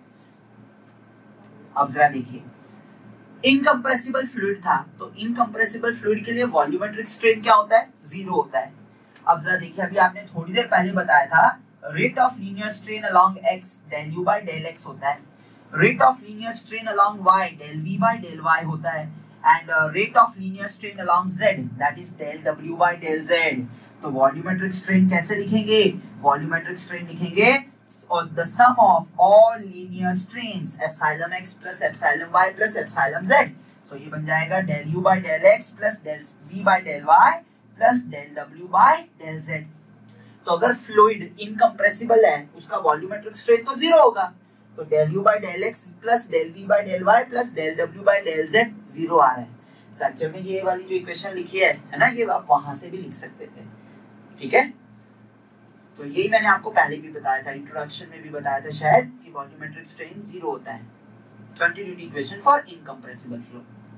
अब जरा देखिए, इनकंप्रेसिबल फ्लूइड था, तो इनकंप्रेसिबल फ्लूइड के लिए वॉल्यूमेट्रिक स्ट्रेन क्या होता है, जीरो होता है। अब जरा देखिए, अभी आपने थोड़ी देर पहले बताया था rate of linear strain along x del u by del x होता है, rate of linear strain along y del v by del y होता है, and rate of linear strain along z that is del w by del z। तो वॉल्यूमेट्रिक स्ट्रेन कैसे लिखेंगे, वॉल्यूमेट्रिक स्ट्रेन लिखेंगे और the sum of all linear strains epsilon x plus epsilon y plus epsilon z। So ये बन जाएगा del u by del x plus del v by del y plus del w by del z। तो अगर फ्लूइड इनकंप्रेसिबल है, उसका वॉल्यूमेट्रिक स्ट्रेन तो जीरो होगा, तो del u by del x plus del v by del y plus del w by del z zero आ रहा है। एक्चुअल में ये वाली जो इक्वेशन लिखी है है ना, ये आप वहां से भी लिख सकते थे। ठीक है, तो यही मैंने आपको पहले भी बताया था, इंट्रोडक्शन में भी बताया था शायद, कि वॉल्यूमेट्रिक स्ट्रेन जीरो होता है, continuity equation for incompressible flow.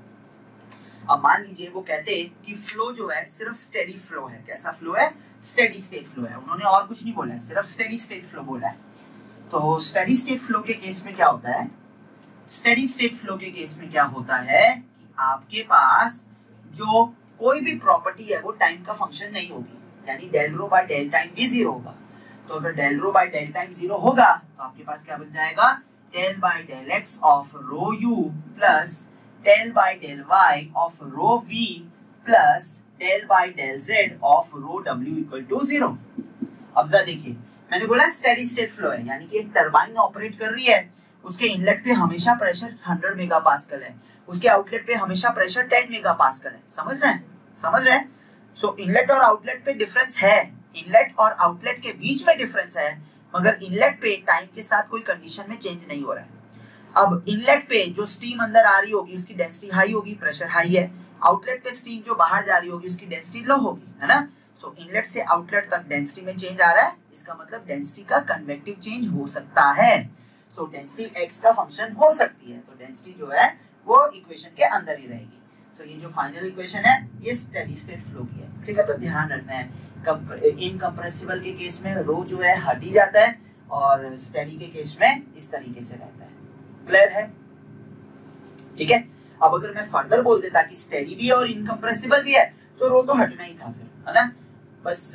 अब मान लीजिए वो कहते हैं कि फ्लो जो है सिर्फ स्टेडी फ्लो है। कैसा फ्लो है, स्टेडी स्टेट फ्लो है। उन्होंने और कुछ नहीं बोला है, सिर्फ स्टेडी स्टेट फ्लो बोला है। तो स्टेडी स्टेट फ्लो के केस में क्या होता है, स्टेडी स्टेट फ्लो के केस में क्या होता है कि आपके पास जो कोई भी प्रॉपर्टी है वो टाइम का फंक्शन नहीं होगी, यानी del rho by del time भी जीरो होगा। तो अगर del rho by del time zero होगा तो आपके पास क्या बन जाएगा, del by del x of rho u plus del by del y of rho v plus del by del z of rho w equal to zero. अब जरा देखिए, मैंने बोला स्टेडी स्टेट फ्लो है, यानी कि एक टरबाइन ऑपरेट कर रही है, उसके इनलेट पे हमेशा प्रेशर हंड्रेड मेगापास्कल है, उसके आउटलेट पे हमेशा प्रेशर टेन मेगापास्कल है। समझ रहे हैं? समझ रहे हैं? सो इनलेट और आउटलेट पे डिफरेंस है, इनलेट और आउटलेट के बीच में डिफरेंस है, मगर इनलेट पे टाइम के साथ कोई कंडीशन में चेंज नहीं हो रहा है। अब इनलेट पे जो स्टीम अंदर आ रही होगी उसकी डेंसिटी हाई होगी, प्रेशर हाई है, आउटलेट पे स्टीम जो बाहर जा रही होगी उसकी डेंसिटी लो होगी, है ना। सो इनलेट से आउटलेट तक डेंसिटी में चेंज आ रहा है, इसका मतलब डेंसिटी का कन्वेक्टिव चेंज हो सकता है। सो डेंसिटी एक्स का फंक्शन हो सकती है, तो डेंसिटी जो है वो इक्वेशन के अंदर ही रहेगी। सो so, ये जो फाइनल इक्वेशन है ये स्टेडी स्टेट फ्लो की है, ठीक है। तो ध्यान रखना है, इनकम्प्रेसिबल के केस में रो जो है हट ही जाता है और स्टेडी के केस में इस तरीके से रहता है। क्लियर है? ठीक है। अब अगर मैं फर्दर बोल देता कि स्टेडी भी है और इनकम्प्रेसिबल भी है तो रो तो हटना ही था फिर, है ना। बस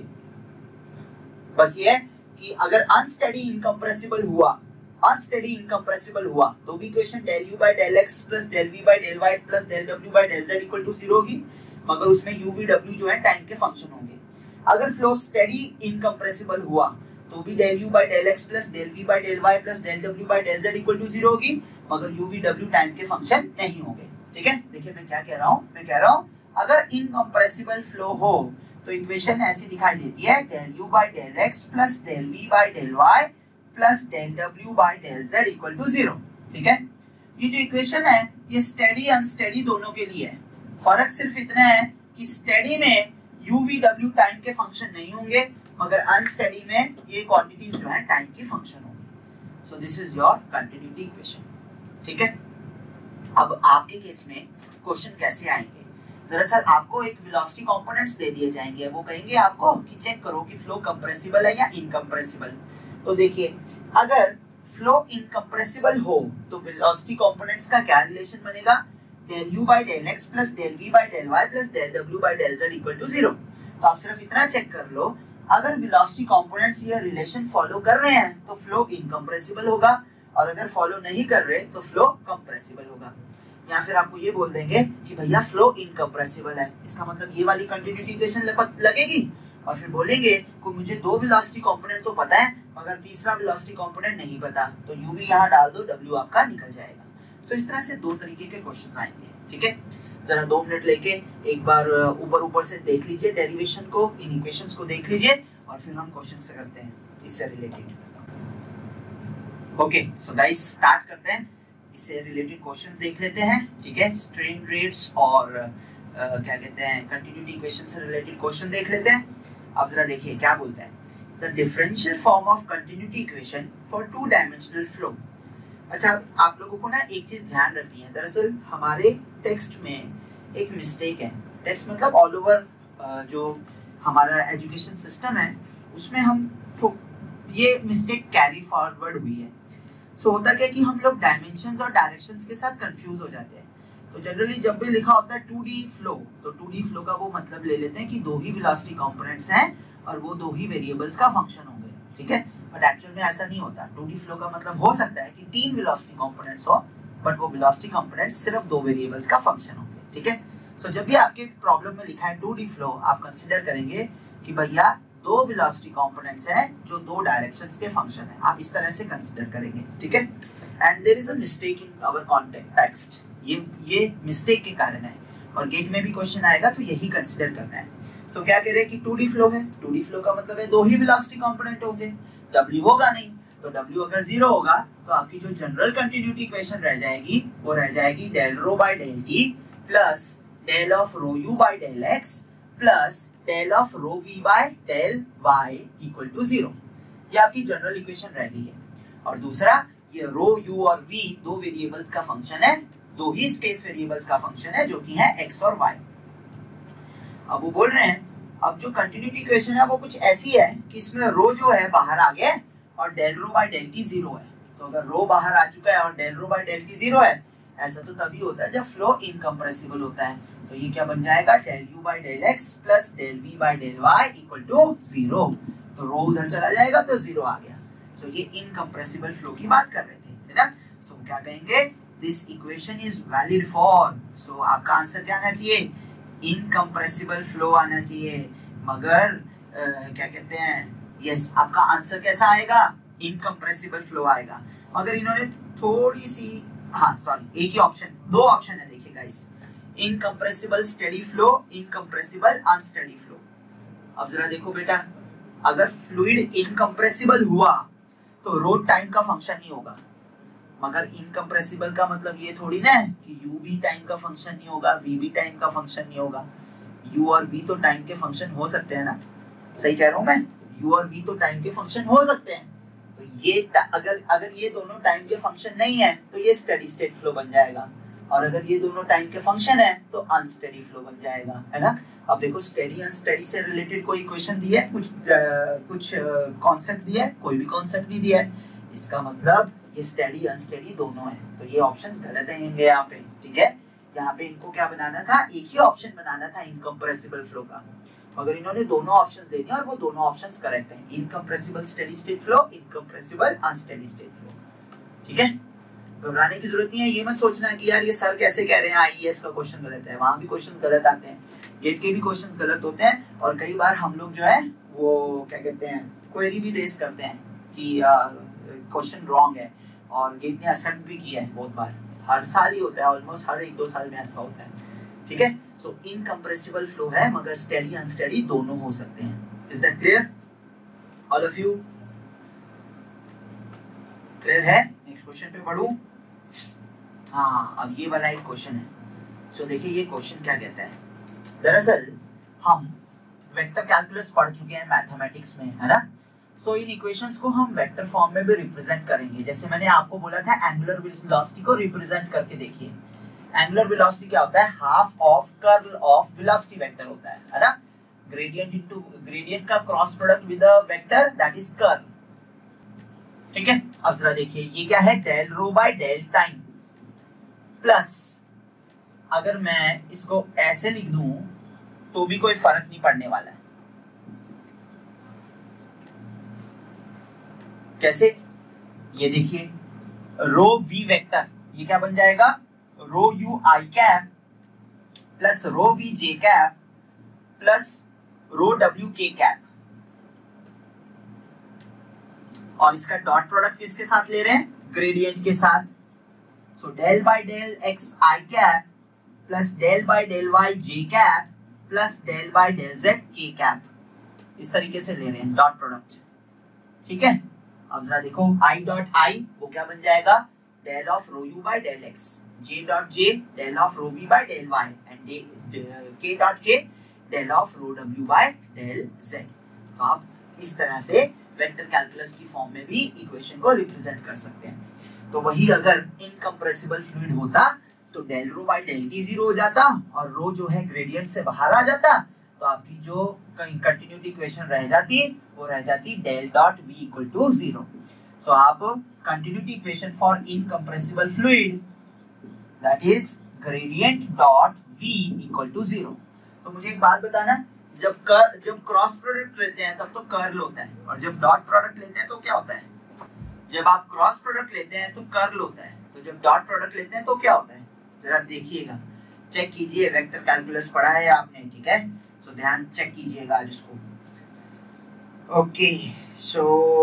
बस ये है कि अगर अनस्टेडी इनकम्प्रेसिबल हुआ, अनस्टेडी इनकम्प्रेसिबल हुआ तो भी equation del u by del x plus del v by del y plus del w by del z equal to zero होगी, मगर उसमें u v w जो है टाइम के फंक्शन होंगे। अगर फ्लो स्टेडी इनकम्प्रेसिबल हुआ तो भी del u by del x plus del v by del y plus del w by del z equal to zero होगी, मगर u v w टाइम के फंक्शन नहीं होंगे। ठीक है, देखिए मैं क्या कह रहा हूँ, मैं कह रहा हूँ अगर इनकम्प्रेसिबल फ्लो हो तो इक्वेशन ऐसी दिखाई देती है del u by del x plus del v by del y plus del w by del z equal to zero. ठीक है, ये जो इक्वेशन है ये स्टेडी अनस्टेडी दोनों के लिए है। फर्क सिर्फ इतना है कि स्टेडी में u v w टाइम के फंक्शन नहीं होंगे, मगर अनस्टेडी में ये क्वांटिटीज जो है टाइम की फंक्शन होंगी। So this is your continuity equation. ठीक है, अब आपके केस में क्वेश्चन कैसे आएंगे? दरअसल आपको एक वेलोसिटी कंपोनेंट्स दे दिए जाएंगे, वो कहेंगे आपको कि चेक करो कि फ्लो कंप्रेसिबल है या इनकम्प्रेसिबल। तो देखिए अगर फ्लो इनकम्प्रेसिबल हो तो वेलोसिटी कंपोनेंट्स का क्या रिलेशन बनेगा? del u by del x plus del v by del y plus del w by del z equal to zero. तो आप सिर्फ इतना चेक कर लो, अगर वेलोसिटी कंपोनेंट्स ये रिलेशन फॉलो कर रहे हैं तो फ्लो इनकम्प्रेसिबल होगा, और अगर फॉलो नहीं कर रहे तो फ्लो कंप्रेसिबल होगा। या फिर आपको ये बोल देंगे कि भैया फ्लो इनकम्प्रेसिबल है, इसका मतलब ये वाली कंटिन्यूटी इक्वेशन लगेगी, और फिर बोलेंगे कि मुझे दो वेलोसिटी कंपोनेंट तो पता है मगर तीसरा वेलोसिटी कंपोनेंट नहीं पता, तो uv यहाँ डाल दो, w आपका निकल जाएगा। सो इस तरह से दो तरीके के क्वेश्चन आएंगे। ठीक है, जरा दो मिनट लेके एक बार ऊपर ऊपर से देख लीजिए डेरिवेशन को, इन इक्वेशंस को देख लीजिए, और फिर हम क्वेश्चन से करते हैं इससे related. Okay, so guys start करते हैं, इससे रिलेटेड क्वेश्चंस देख लेते हैं। ठीक है, स्ट्रेन रेट्स और uh, क्या कहते हैं कंटिन्यूटी इक्वेशन से रिलेटेड क्वेश्चन देख लेते हैं। अब जरा देखिए क्या बोलते हैं, the differential form of continuity equation for two dimensional flow. अच्छा, आप लोगों को ना एक चीज ध्यान रखनी है, दरअसल हमारे टेक्स्ट में एक मिस्टेक है। टेक्स्ट मतलब ऑल ओवर जो हमारा एजुकेशन सिस्टम है उसमें हम तो ये मिस्टेक कैरी फॉरवर्ड हुई है। सो so, होता क्या कि हम लोग डायमेंशंस और डायरेक्शंस के साथ कंफ्यूज हो जाते हैं। तो जनरली जब भी लिखा होता है टू डी फ्लो, तो टू डी फ्लो का वो मतलब ले लेते हैं कि दो ही वेलोसिटी कंपोनेंट्स हैं और वो दो ही वेरिएबल्स का फंक्शन होंगे। ठीक है, बट एक्चुअल में ऐसा नहीं होता। टू डी फ्लो का मतलब हो सकता है कि तीन वेलोसिटी कंपोनेंट्स हो, बट वो वेलोसिटी कंपोनेंट्स सिर्फ दो वेरिएबल्स का फंक्शन होंगे। ठीक है, सो so, जब भी आपके प्रॉब्लम में लिखा है टू डी फ्लो, आप कंसिडर करेंगे कि भैया दो वेलोसिटी कंपोनेंट्स हैं जो दो डायरेक्शंस के फंक्शन है, आप इस तरह से कंसिडर करेंगे। ठीक है, and there is a mistake in our context text, ये ये मिस्टेक के कारण है, और गेट में भी क्वेश्चन आएगा तो यही कंसिडर करना है। सो so, क्या कह रहे हैं कि टू डी फ्लो है, टू डी फ्लो का मतलब है दो ही वेलोसिटी कंपोनेंट होंगे, W होगा नहीं, तो W अगर जीरो होगा तो आपकी जो जनरल कंटिन्यूटी इक्वेशन रह जाएगी वो रह जाएगी del rho by del t plus del of rho u by del x plus del of rho v by del y equal to zero. ये आपकी जनरल इक्वेशन रह गई है। और दूसरा, ये rho u और v दो वेरिएबल्स का फंक्शन है, दो ही स्पेस वेरिएबल्स का फंक्शन है जो कि है x और y। अब वो बोल रहे हैं, अब जो कंटिन्यूटी इक्वेशन है वो कुछ ऐसी है कि इसमें रो जो है बाहर आ गया और del rho by del t zero है। तो अगर रो बाहर आ चुका है और del rho by del t zero है, ऐसा तो तभी होता है जब फ्लो इनकम्प्रेसिबल होता है। तो ये क्या बन जाएगा, del u by del x plus del v by del y equal to zero. तो रो उधर चला जाएगा तो जीरो आ गया। सो so, ये इनकम्प्रेसिबल फ्लो की बात कर रहे थे। क्या कहेंगे, this equation is valid for, so आपका आंसर क्या आना चाहिए, इनकम्प्रेसिबल फ्लो आना चाहिए। मगर uh, क्या कहते हैं, यस yes, आपका आंसर कैसा आएगा, इनकम्प्रेसिबल फ्लो आएगा। मगर इन्होंने थोड़ी सी, हाँ सॉरी एक ही ऑप्शन, दो ऑप्शन है देखिए guys, incompressible steady flow, incompressible unsteady flow. अब जरा देखो बेटा, अगर फ्लूइड इनकम्प्रेसिबल हुआ तो रो टाइम का फंक्शन नहीं होगा, मगर इनकम्प्रेसिबल का मतलब ये थोड़ी ना है कि u भी टाइम का फंक्शन नहीं होगा, v भी टाइम का फंक्शन नहीं होगा। u और v तो टाइम के फंक्शन हो सकते हैं ना, सही कह रहा हूं मैं, u और v तो टाइम के फंक्शन हो सकते हैं। तो ये अगर अगर ये दोनों टाइम के फंक्शन नहीं है तो ये स्टेडी स्टेट फ्लो बन जाएगा, और अगर ये दोनों टाइम के फंक्शन है तो अनस्टेडी फ्लो बन जाएगा, है ना। अब देखो स्टेडी अनस्टेडी से रिलेटेड कोई इक्वेशन दी है, कुछ आ, कुछ कॉन्सेप्ट दिया है, कोई भी कॉन्सेप्ट नहीं दिया है, इसका मतलब ये स्टेडी अनस्टेडी दोनों है। तो ये ऑप्शंस गलत हैं यहाँ पे, ठीक है। यहाँ पे इनको क्या बनाना था, एक ही ऑप्शन बनाना था इनकम्प्रेसिबल फ्लो का, मगर इन्होंने दोनों ऑप्शंस दे दिए और वो दोनों ऑप्शंस करेक्ट हैं, incompressible steady state flow, incompressible unsteady state flow, ठीक है। घबराने की जरूरत नहीं है, ये मत सोचना कि यार ये सर कैसे कह रहे हैं आईईएस का क्वेश्चन गलत है, वहां भी क्वेश्चन गलत आते हैं, गेट के भी क्वेश्चन गलत होते हैं, और कई बार हम लोग जो है वो क्या कहते हैं क्वेरी भी रेज करते हैं कि क्वेश्चन रॉन्ग है, और गेट ने एक्सेप्ट भी किया है बहुत बार, हर साल ही होता है, ऑलमोस्ट हर एक दो साल में ऐसा होता है, ठीक है। सो इनकम्प्रेसिबल फ्लो है, मगर स्टेडी अनस्टेडी दोनों हो सकते हैं। Is that clear all of you? Clear है? नेक्स्ट क्वेश्चन पे बढ़ूं। हाँ, अब ये वाला एक क्वेश्चन है। सो so, देखिए ये क्वेश्चन क्या कहता है, दरअसल हम वेक्टर कैलकुलस पढ़ चुके हैं मैथमेटिक्स में, है ना। सो so, इन इक्वेशंस को हम वेक्टर फॉर्म में भी रिप्रेजेंट करेंगे, जैसे मैंने आपको बोला था एंगुलर वेलोसिटी को रिप्रेजेंट करके देखिए। एंगुलर वेलोसिटी क्या होता है, half of curl of velocity vector होता है, है ना। ग्रेडियंट इनटू ग्रेडियंट का cross product with a vector, that is curl, ठीक है। अब जरा देखिए ये क्या है, del rho by del time plus, अगर मैं इसको ऐसे लिख दूं तो भी कोई फर्क नहीं पड़ने वाला है। कैसे, ये देखिए रो वी वेक्टर, ये क्या बन जाएगा, rho u i cap plus rho v j cap plus rho डब्ल्यू के कैप, और इसका डॉट प्रोडक्ट किसके साथ ले रहे हैं, ग्रेडियंट के साथ। So del by del x i cap plus del by del y j cap plus del by del z k cap, इस तरीके से ले रहे हैं डॉट प्रोडक्ट, ठीक है। अब जरा देखो i डॉट i वो क्या बन जाएगा, del of rho u by del x, j dot j del of rho v by del y, and k dot k del of rho w by del z। तो आप इस तरह से वेक्टर कैलकुलस की फॉर्म में भी इक्वेशन को रिप्रेजेंट कर सकते हैं। तो वही अगर इनकम्प्रेसिबल फ्लूइड होता तो del rho by del t zero हो जाता, और रो जो है ग्रेडियंट से बाहर आ जाता, तो आपकी जो कंटिन्यूटी इक्वेशन रह जाती वो रह जाती del dot v equal to zero. So आप continuity equation for incompressible fluid that is gradient dot v equal to zero. तो मुझे एक बात बताना, जब कर जब क्रॉस प्रोडक्ट लेते हैं तब तो कर्ल होता है, और जब डॉट प्रोडक्ट लेते हैं तो क्या होता है, जब आप क्रॉस प्रोडक्ट लेते हैं तो कर्ल होता है, तो जब डॉट प्रोडक्ट लेते हैं तो क्या होता है, जरा देखिएगा, चेक कीजिए, वेक्टर कैलकुलस पढ़ा है आपने, ठीक है। सो ध्यान चेक कीजिएगा आज उसको। ओके, सो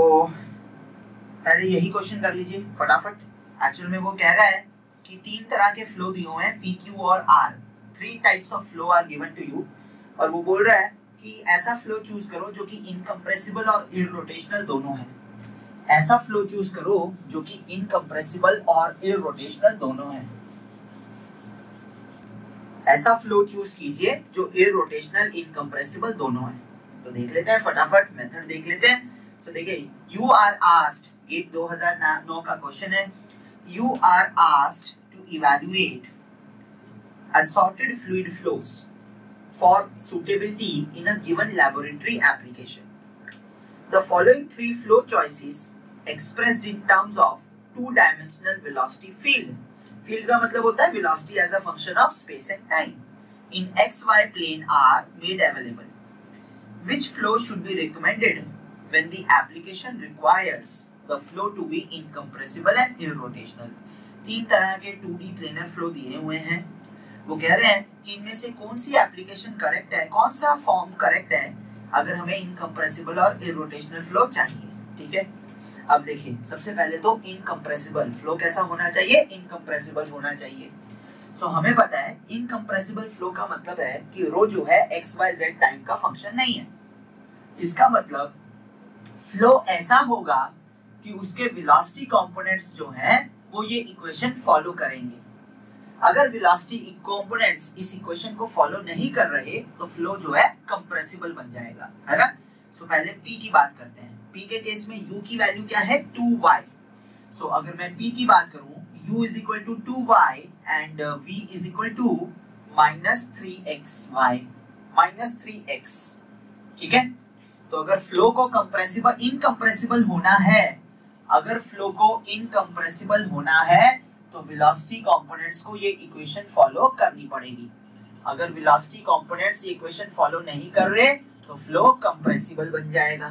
पहले यही क्वेश्चन कर लीजिए फटाफट। एक्चुअल में वो कह रहा है कि तीन तरह के फ्लो दिए हुए हैं, पी क्यू और R, three types of flow are given to you, और वो बोल रहा है कि ऐसा फ्लो चूज करो जो कि इनकम्प्रेसिबल और इररोटेशनल दोनों है। ऐसा फ्लो चूज करो जो कि इनकम्प्रेसिबल और इररोटेशनल दोनों है। ऐसा फ्लो चूज कीजिए जो इररोटेशनल इनकम्प्रेसिबल दोनों है। तो देख लेते हैं फटाफट, मेथड देख लेते हैं। सो so, देखिए, यू आर आस्क्ड, गेट दो हज़ार नौ का क्वेश्चन है, you are asked to evaluate assorted fluid flows for suitability in a given laboratory application. The following three flow choices expressed in terms of two-dimensional velocity field. Field का मतलब होता है velocity as a function of space and time. In X Y plane are made available. Which flow should be recommended when the application requires the flow to be incompressible and irrotational? तीन तरह के टू डी प्लेनर फ्लो दिए हुए हैं। वो कह रहे हैं कि इनमें से कौन सी एप्लीकेशन करेक्ट है, कौन सा फॉर्म करेक्ट है अगर हमें इनकम्प्रेसिबल और इरोटेशनल फ्लो चाहिए। ठीक है, अब देखिए सबसे पहले तो इनकम्प्रेसिबल फ्लो कैसा होना चाहिए, इनकम्प्रेसिबल होना चाहिए। सो so, हमें पता है इनकम्प्रेसिबल फ्लो का मतलब है कि रो जो है एक्स वाई जेड टाइम का फंक्शन नहीं है। इसका मतलब फ्लो ऐसा होगा कि उसके वेलोसिटी कंपोनेंट्स जो हैं वो ये इक्वेशन फॉलो करेंगे। अगर वेलोसिटी कंपोनेंट्स इस इक्वेशन को फॉलो नहीं कर रहे तो फ्लो जो है कंप्रेसिबल बन जाएगा, है ना। सो so, पहले p की बात करते हैं। p के केस में u की वैल्यू क्या है, टू वाई। सो अगर मैं p की बात करूं, u is equal to two y and v is equal to minus three x y, minus three x. ठीक है, तो अगर फ्लो को कंप्रेसिबल इनकम्प्रेसिबल होना है, अगर फ्लो को इनकम्प्रेसिबल होना है तो वेलोसिटी कंपोनेंट्स को ये इक्वेशन फॉलो करनी पड़ेगी। अगर वेलोसिटी कंपोनेंट्स ये इक्वेशन फॉलो नहीं कर रहे तो फ्लो कंप्रेसिबल बन जाएगा।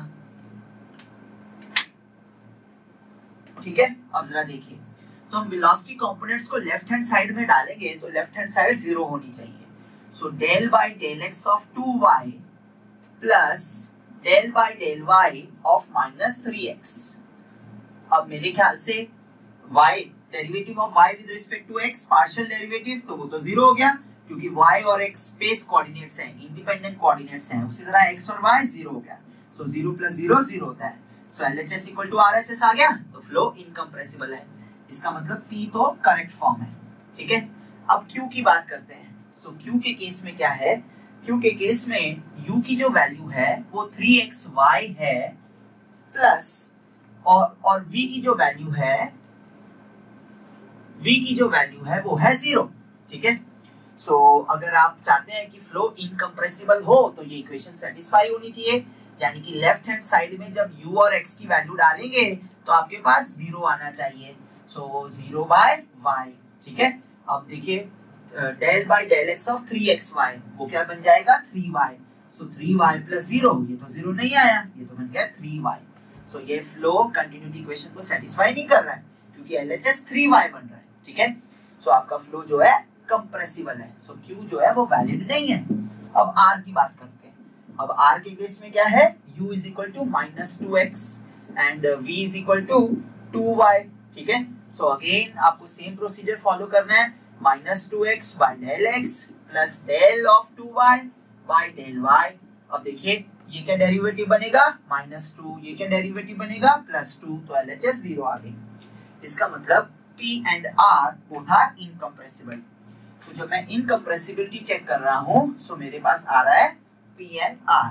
ठीक है, अब जरा देखिए, तो हम वेलोसिटी कंपोनेंट्स को लेफ्ट हैंड साइड में डालेंगे तो लेफ्ट हैंड साइड जीरो होनी चाहिए। So del by del x of two y plus del by del y of minus three x. अब मेरे ख्याल से y derivative of y with respect to x partial derivative, तो वो तो जीरो हो गया क्योंकि y और x स्पेस कोऑर्डिनेट्स हैं, इंडिपेंडेंट कोऑर्डिनेट्स हैं। उसी तरह x और y जीरो हो गया। So zero plus zero zero होता है। So L H S equal to R H S आ गया, तो फ्लो इनकम्प्रेसिबल है। इसका मतलब P तो करेक्ट फॉर्म है। ठीक है, अब Q की बात करते हैं। सो so, Q के केस में क्या है, Q के केस में U की जो वैल्यू है वो थ्री एक्स वाई है प्लस और और v की जो वैल्यू है v की जो वैल्यू है वो है जीरो। ठीक है, सो so, अगर आप चाहते हैं कि फ्लो इनकम्प्रेसिबल हो तो ये इक्वेशन सेटिस्फाई होनी चाहिए, यानी कि लेफ्ट हैंड साइड में जब u और x की वैल्यू डालेंगे तो आपके पास जीरो आना चाहिए। So zero by y। ठीक है, अब देखिए del by del x of three x y वो क्या बन जाएगा, three y. So three y plus zero, ये तो जीरो नहीं आया, ये तो बन गया थ्री वाई। सो so, ये फ्लो कंटिन्यूटी इक्वेशन को सेटिस्फाई नहीं कर रहा है क्योंकि L H S three y बन रहा है। ठीक है, सो so, आपका फ्लो जो है कंप्रेसिबल है। सो so, Q जो है वो वैलिड नहीं है। अब R की बात करते हैं। अब R के केस में क्या है, U is equal to minus two x and V is equal to two y. ठीक है, सो अगेन आपको सेम प्रोसीजर फॉलो करना है, minus two x by del x plus del of two y by del y. अब देखिए ये क्या डेरिवेटिव बनेगा, माइनस टू, ये क्या डेरिवेटिव बनेगा, प्लस टू, तो L H S जीरो आ गई। इसका मतलब P and R both are incompressible. तो जब मैं इनकम्प्रेसिबिलिटी चेक कर रहा हूं सो मेरे पास आ रहा है P एंड R।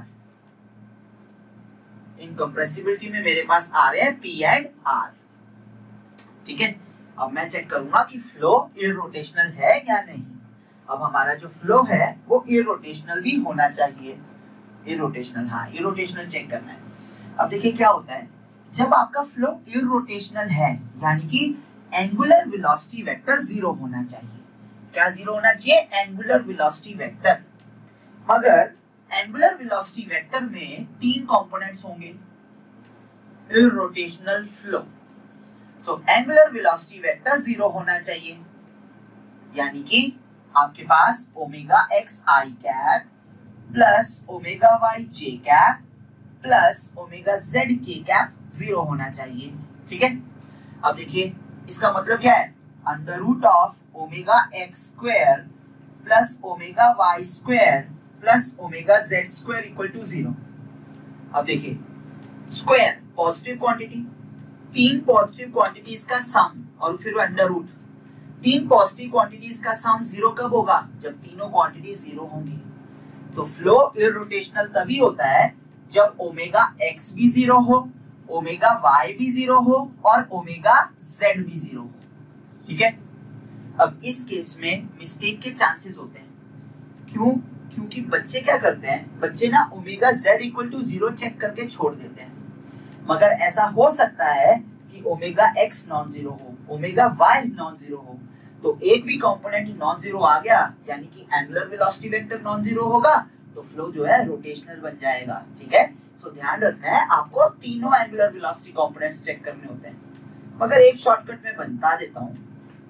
इनकम्प्रेसिबिलिटी में मेरे पास आ रहे हैं P एंड R। ठीक है, अब मैं चेक करूंगा कि फ्लो इरोटेशनल है या नहीं। अब हमारा जो फ्लो है वो इरोटेशनल भी होना चाहिए। इरोटेशनल, हाँ इरोटेशनल चेक करना है। अब देखिए क्या होता है, जब आपका फ्लो इरोटेशनल है यानी कि एंगुलर वेलोसिटी वेक्टर जीरो होना चाहिए। क्या जीरो होना चाहिए, एंगुलर वेलोसिटी वेक्टर। मगर एंगुलर वेलोसिटी वेक्टर में तीन कंपोनेंट्स होंगे, irrotational flow. So angular velocity vector zero होना चाहिए, यानी कि आपके पास omega x i cap plus omega y j cap plus omega z k cap zero होना चाहिए। ठीक है, अब देखिए इसका मतलब क्या है, under root of omega x square plus omega y square plus omega z square equal to zero. अब देखिए स्क्वायर पॉजिटिव क्वांटिटी, तीन पॉजिटिव क्वांटिटीज का सम और फिर अंडर रूट। तीन पॉजिटिव क्वांटिटीज का सम जीरो कब होगा, जब तीनों क्वांटिटी जीरो होंगी। तो फ्लो इरोटेशनल तभी होता है जब ओमेगा एक्स भी जीरो हो, ओमेगा वाई भी जीरो हो और ओमेगा जेड भी जीरो हो। ठीक है, अब इस केस में मिस्टेक के चांसेस होते हैं। क्यों, क्योंकि बच्चे क्या करते हैं, बच्चे ना omega z equal to zero check करके छोड़ देते हैं। मगर ऐसा हो सकता है कि ओमेगा एक्स नॉन जीरो हो, ओमेगा वाई नॉन जीरो हो, तो एक भी कंपोनेंट नॉन जीरो आ गया यानी कि angular velocity vector non zero होगा तो फ्लो जो है रोटेशनल बन जाएगा। ठीक है, सो ध्यान रखना है आपको तीनों एंगुलर वेलोसिटी कंपोनेंट्स चेक करने होते हैं। मगर एक शॉर्टकट में बता देता हूं,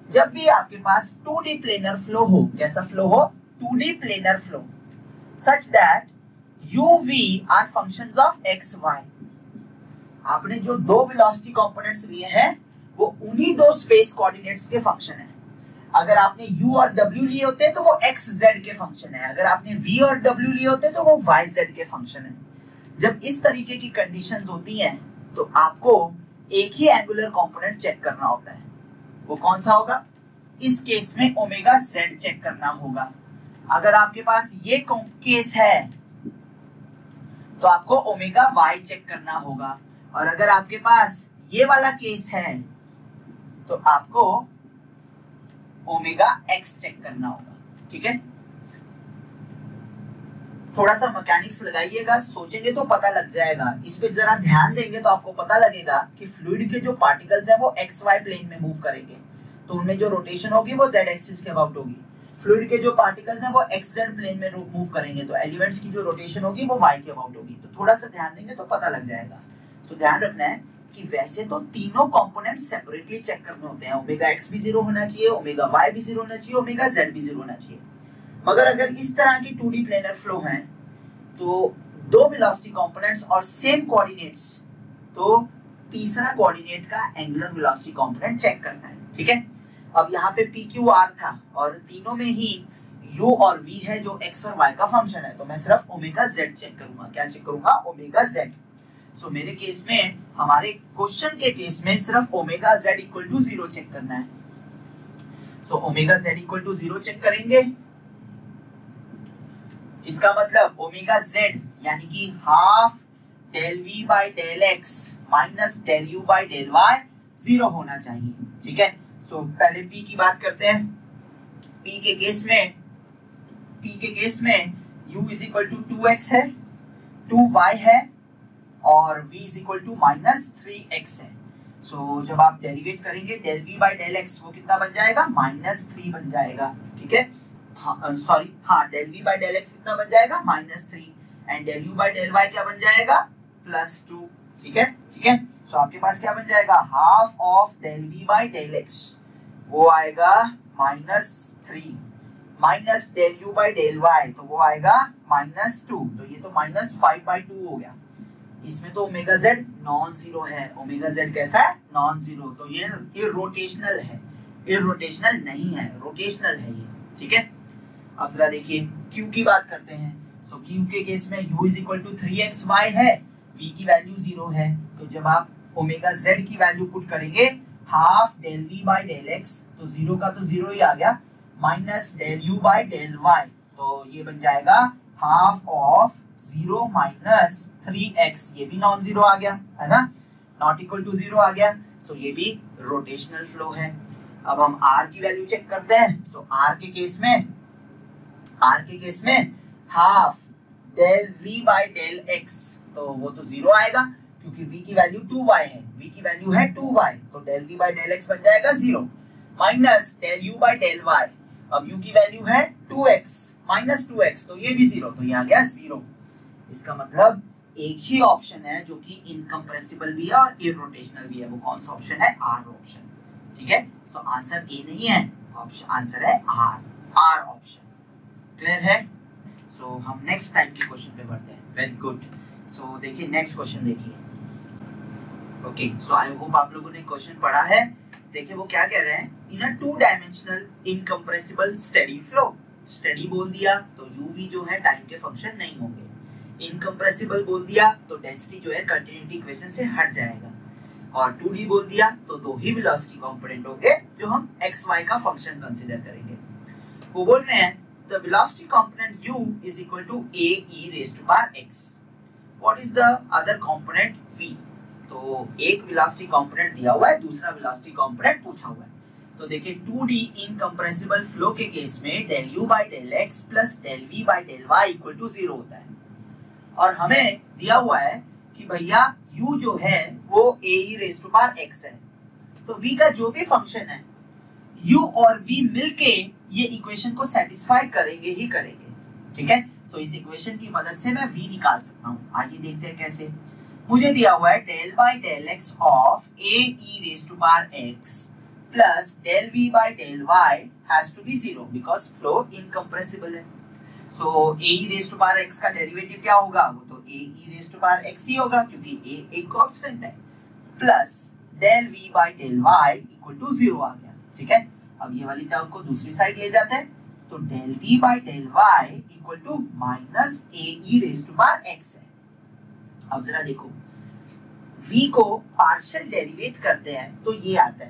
जब भी आपके पास टू डी प्लेनर फ्लो हो, कैसा फ्लो हो, two D planar flow, such that u v are functions of x y। आपने जो दो वेलोसिटी कंपोनेंट्स लिए हैं वो उन्हीं दो स्पेस कोऑर्डिनेट्स के फंक्शन है। अगर आपने u और w लिए होते तो वो x z के फंक्शन है, अगर आपने v और w लिए होते तो वो y z के फंक्शन है। जब इस तरीके की कंडीशंस होती हैं तो आपको एक ही एंगुलर कंपोनेंट चेक करना होता है। वो कौन सा होगा? इस केस में ओमेगा z चेक करना होगा। अगर आपके पास ये केस है तो आपको ओमेगा y चेक करना होगा, और अगर आपके पास ये वाला केस है तो आपको ओमेगा x चेक करना होगा। ठीक है, थोड़ा सा मैकेनिक्स लगाइएगा, सोचेंगे तो पता लग जाएगा। इस पे जरा ध्यान देंगे तो आपको पता लगेगा कि फ्लूइड के जो पार्टिकल्स हैं वो एक्स वाई प्लेन में मूव करेंगे, तो उनमें जो रोटेशन होगी वो जेड एक्सिस के अबाउट होगी। फ्लूइड के जो पार्टिकल्स हैं वो एक्स जेड प्लेन में मूव करेंगे, तो एलिमेंट्स की जो रोटेशन होगी वो वाई के अबाउट होगी। तो थोड़ा सा ध्यान देंगे तो पता लग जाएगा। सो ध्यान रखना है कि वैसे तो तीनों कंपोनेंट सेपरेटली चेक करने होते हैं। ओमेगा एक्स भी जीरो होना चाहिए, ओमेगा वाई भी जीरो होना चाहिए, ओमेगा जेड भी जीरो होना चाहिए। मगर अगर इस तरह की टू डी प्लेनर फ्लो है तो दो वेलोसिटी कंपोनेंट्स और सेम कोऑर्डिनेट्स, तो तीसरा कोऑर्डिनेट का एंगुलर वेलोसिटी कंपोनेंट चेक करना है। ठीक है, अब यहाँ पे पी क्यू आर था और तीनों में ही u और v है जो x और y का फंक्शन है, तो मैं सिर्फ ओमेगा z चेक करूंगा। क्या चेक करूंगा? Omega z। सो मेरे केस में, हमारे क्वेश्चन के केस में सिर्फ omega z equal to zero check करना है। So omega z equal to zero check करेंगे, इसका मतलब ओमेगा z यानी कि half del v by del x minus del u by del y zero होना चाहिए। ठीक है, सो so, पहले p की बात करते हैं। p के केस में p के केस में u is equal to two x है, टू वाई है और v is equal to minus three x है। सो so, जब आप डेरिवेट करेंगे del v by del x वो कितना बन जाएगा? माइनस थ्री बन जाएगा। ठीक है, हाँ सॉरी हाँ del v by del x कितना बन जाएगा? Minus three, and del u by del y क्या बन जाएगा? Plus two. ठीक है, ठीक है, सो आपके पास क्या बन जाएगा? Half of del v by del x वो आएगा minus three, minus del u by del y तो वो आएगा माइनस टू, तो ये तो माइनस फाइव बाई टू हो गया। इसमें तो ओमेगा z नॉन जीरो है। ओमेगा z कैसा है? नॉन जीरो, तो ये इरोटेशनल है, इरोटेशनल नहीं है, रोटेशनल है ये। ठीक है, अब जरा देखिए q की बात करते हैं। सो so, q के केस में u is equal to three x y है, v की वैल्यू जीरो है, तो जब आप ओमेगा z की वैल्यू पुट करेंगे half del v by del x, तो जीरो का तो जीरो ही आ गया, minus del u by del y, तो ये बन जाएगा half of zero minus three x, ये भी नॉन जीरो आ गया है ना, नॉट इक्वल टू जीरो आ गया। सो so, ये भी रोटेशनल फ्लो है। अब हम r की वैल्यू चेक करते हैं। सो so, r के केस में r के केस में half del v by del x, तो वो तो जीरो आएगा क्योंकि v की वैल्यू टू वाई है, v की वैल्यू है टू वाई, तो del v by del x बन जाएगा zero, minus del u by del y, अब u की वैल्यू है two x minus two x, तो ये भी जीरो, तो ये आ गया जीरो। इसका मतलब एक ही ऑप्शन है जो कि इनकम्प्रेसिबल भी है और इरोटेशनल भी है, वो कौन सा ऑप्शन है? R option. ठीक है, सो आंसर ए नहीं है, ऑप्शन आंसर है आर, आर ऑप्शन। क्लियर है? सो so, हम नेक्स्ट टाइम के क्वेश्चन पे बढ़ते हैं। Very good. सो देखिए नेक्स्ट क्वेश्चन देखिए। ओके, सो आई होप आप लोगों ने क्वेश्चन पढ़ा है। देखिए वो क्या कह रहे हैं, in a two dimensional incompressible steady flow, steady बोल दिया तो यूवी जो है टाइम के फंक्शन नहीं होंगे, इनकम्प्रेसिबल बोल दिया तो डेंसिटी जो है कंटिन्यूटी इक्वेशन से हट जाएगा, और टू डी बोल दिया तो दो ही वेलोसिटी कंपोनेंट होंगे जो हम एक्स वाई का फंक्शन कंसीडर करेंगे। वो बोल रहे हैं the velocity component u is equal to a e raised to power x, what is the other component v। तो एक वेलोसिटी कंपोनेंट दिया हुआ है, दूसरा वेलोसिटी कंपोनेंट पूछा हुआ है। तो देखिए टू डी इनकम्प्रेसिबल फ्लो के केस में del u by del x plus del v by del y equal to zero होता है, और हमें दिया हुआ है कि भैया u जो है वो a e raised to power x है, तो v का जो भी फंक्शन है u और v मिलके ये इक्वेशन को सेटिस्फाई करेंगे ही करेंगे। ठीक है, सो इस इक्वेशन की मदद से मैं v निकाल सकता हूँ। आइए देखते हैं कैसे। मुझे दिया हुआ है del by del x of a e raised to power x plus del v by del y has to be zero because flow incompressible है। So a e raise to power x का डेरिवेटिव क्या होगा, वो तो a e raise to power x ही होगा क्योंकि ए एक कांस्टेंट है, plus del v by del y equal to zero आ गया। ठीक है, अब ये वाली टर्म को दूसरी साइड ले जाते हैं, तो del v by del y equal to minus a e raise to power x है। अब जरा देखो, v को पार्शियल डेरिवेट करते हैं तो ये आता है।